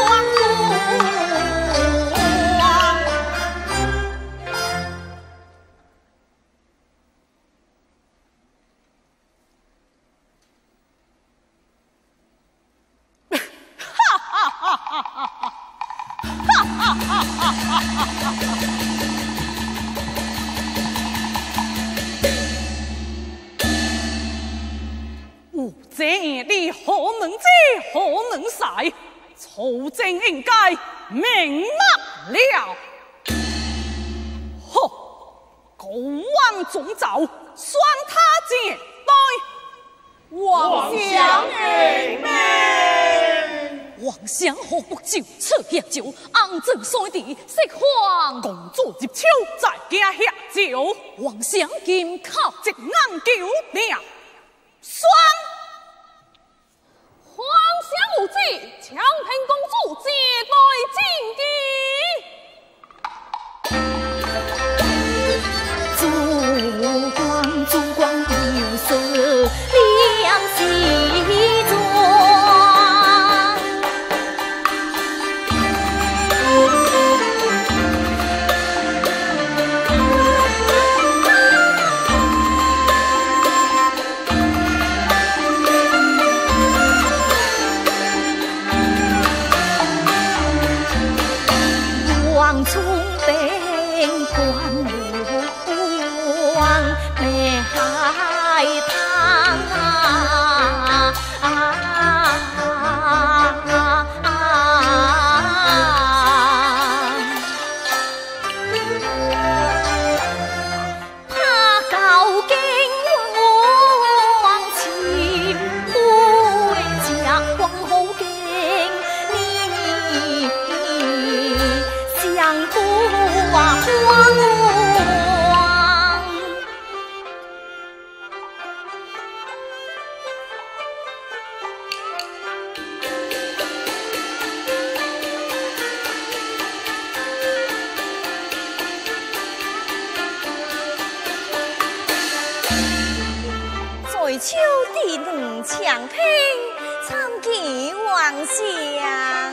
有这样的何能知何能使，朝政应该明白了。呵，国王中诏，宣他接待。 皇上命。 皇上何不就此下酒，昂正三弟释放？ 公主入秋，再加下酒。 皇上金口一眼九定，宣。 皇上无旨，强平公主接主光主光有色两西装。王从边关路往北海滩啊啊他高敬王亲，不为家皇后敬你。相顾啊，皇王！在秋地两强拼，参见皇上。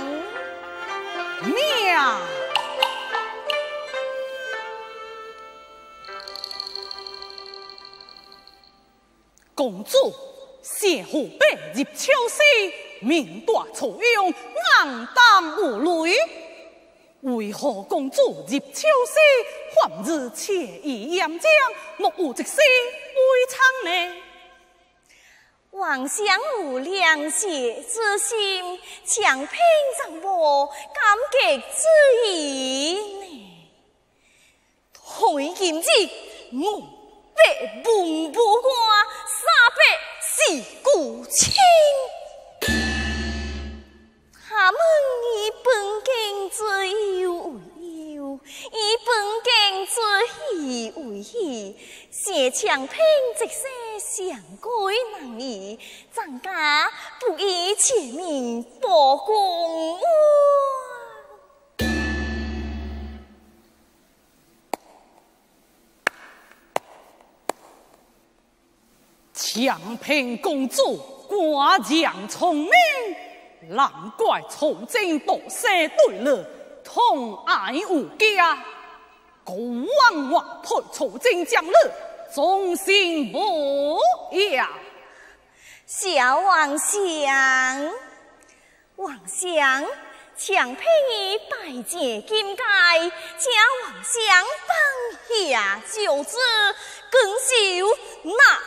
命。公主谢河北入秋夕，面带草样，眼淡无泪。为何公主入秋夕，还日惬意严将，莫有一丝悲怆呢？ 皇上有良血之心，强拼丈夫感激之意呢。推今日我百文不关，三百四顾清。他们以本经之义为由，以本经之义为义，写强拼直些相归难移，张家不以前面报公。 强平公主果然聪明，难怪朝政多些对了，同爱有家。国王王配朝政将了，忠心不雅。 小皇上，皇上，强平以拜见金阶，请皇上放下就职，更受难。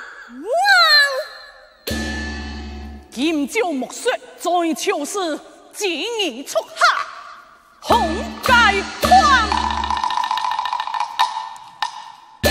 今朝暮雪在秋时，今已出夏，红盖荒。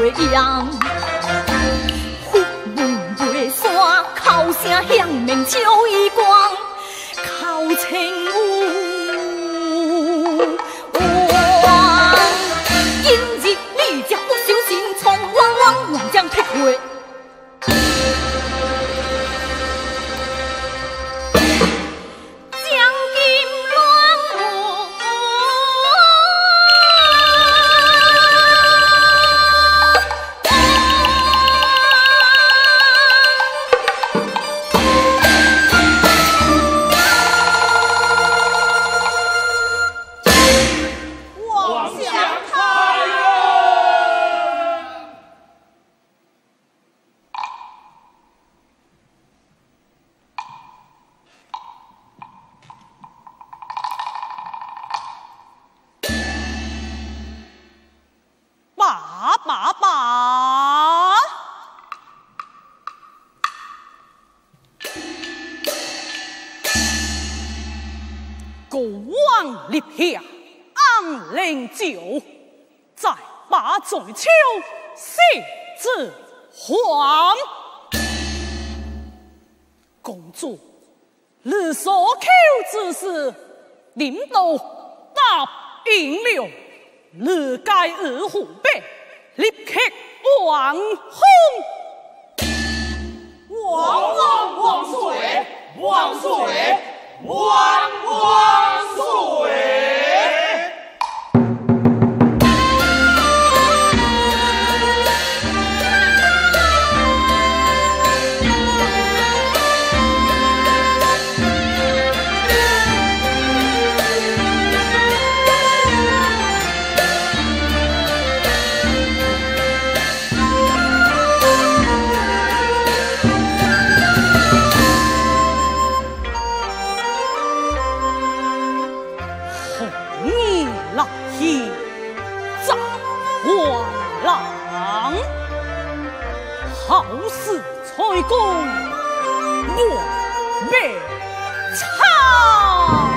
阳。虎门月山，口声响明照一光，口清有王。今日你家不小心，从汪汪王将劈开。 爸爸，国王立下安令酒，在把中秋喜之还。公主，你所求之事，领都答应了。你该而虎背，立刻王轰！ 王王万岁！万岁！万万岁！ 好事才公，我未唱。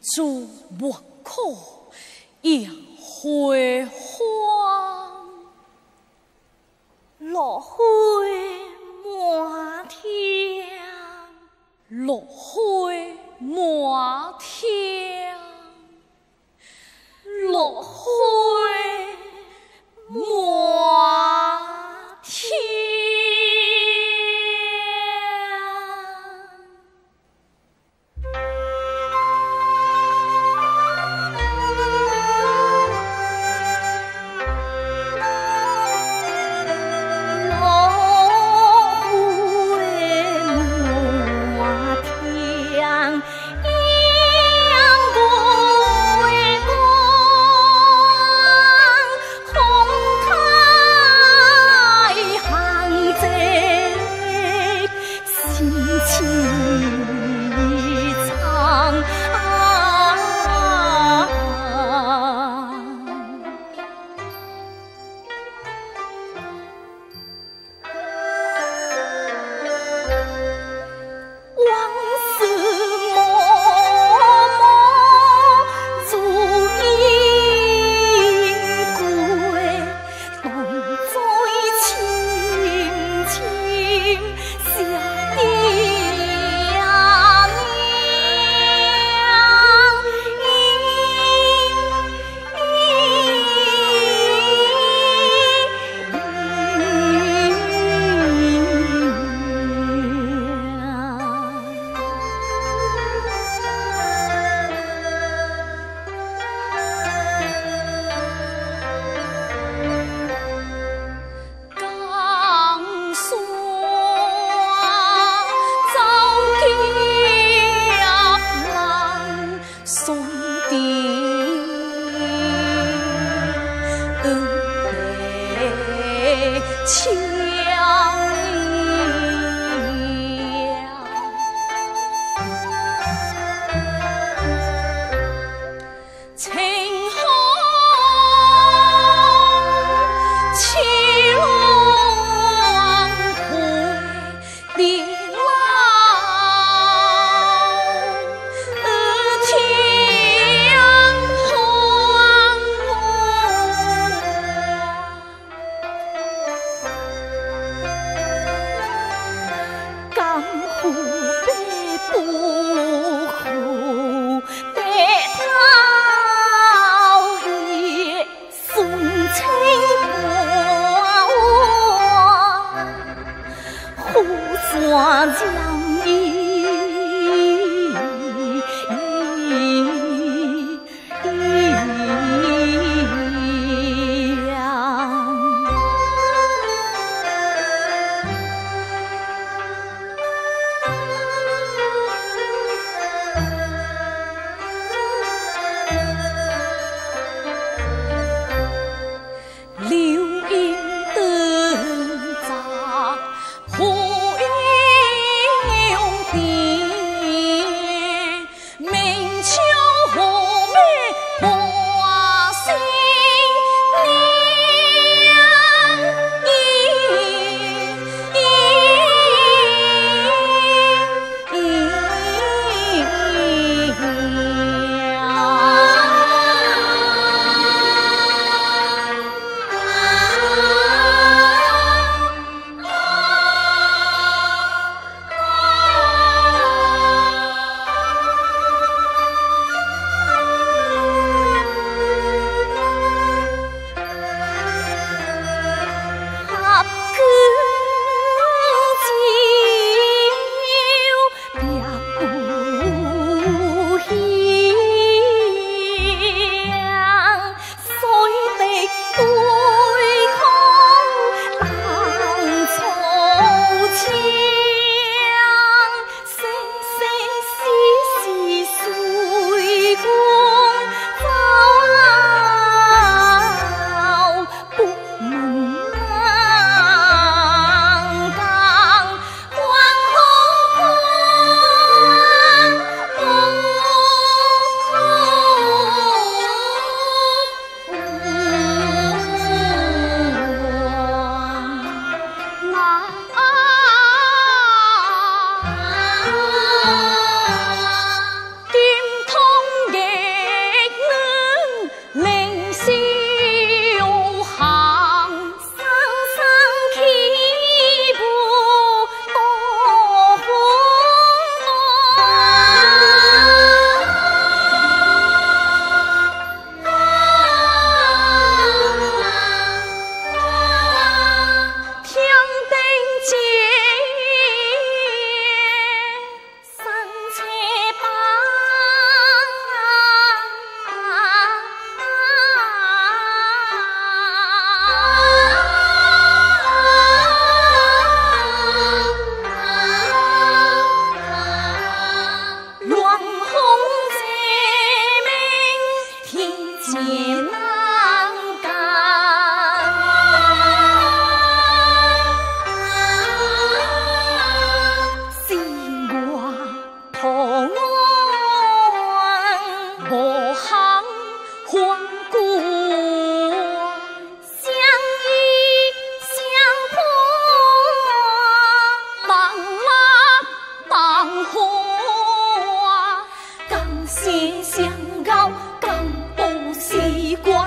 主莫可养辉煌，落花满天，落花满天，落花满天。 艰难干，心我痛无行还故。相高，更不习惯。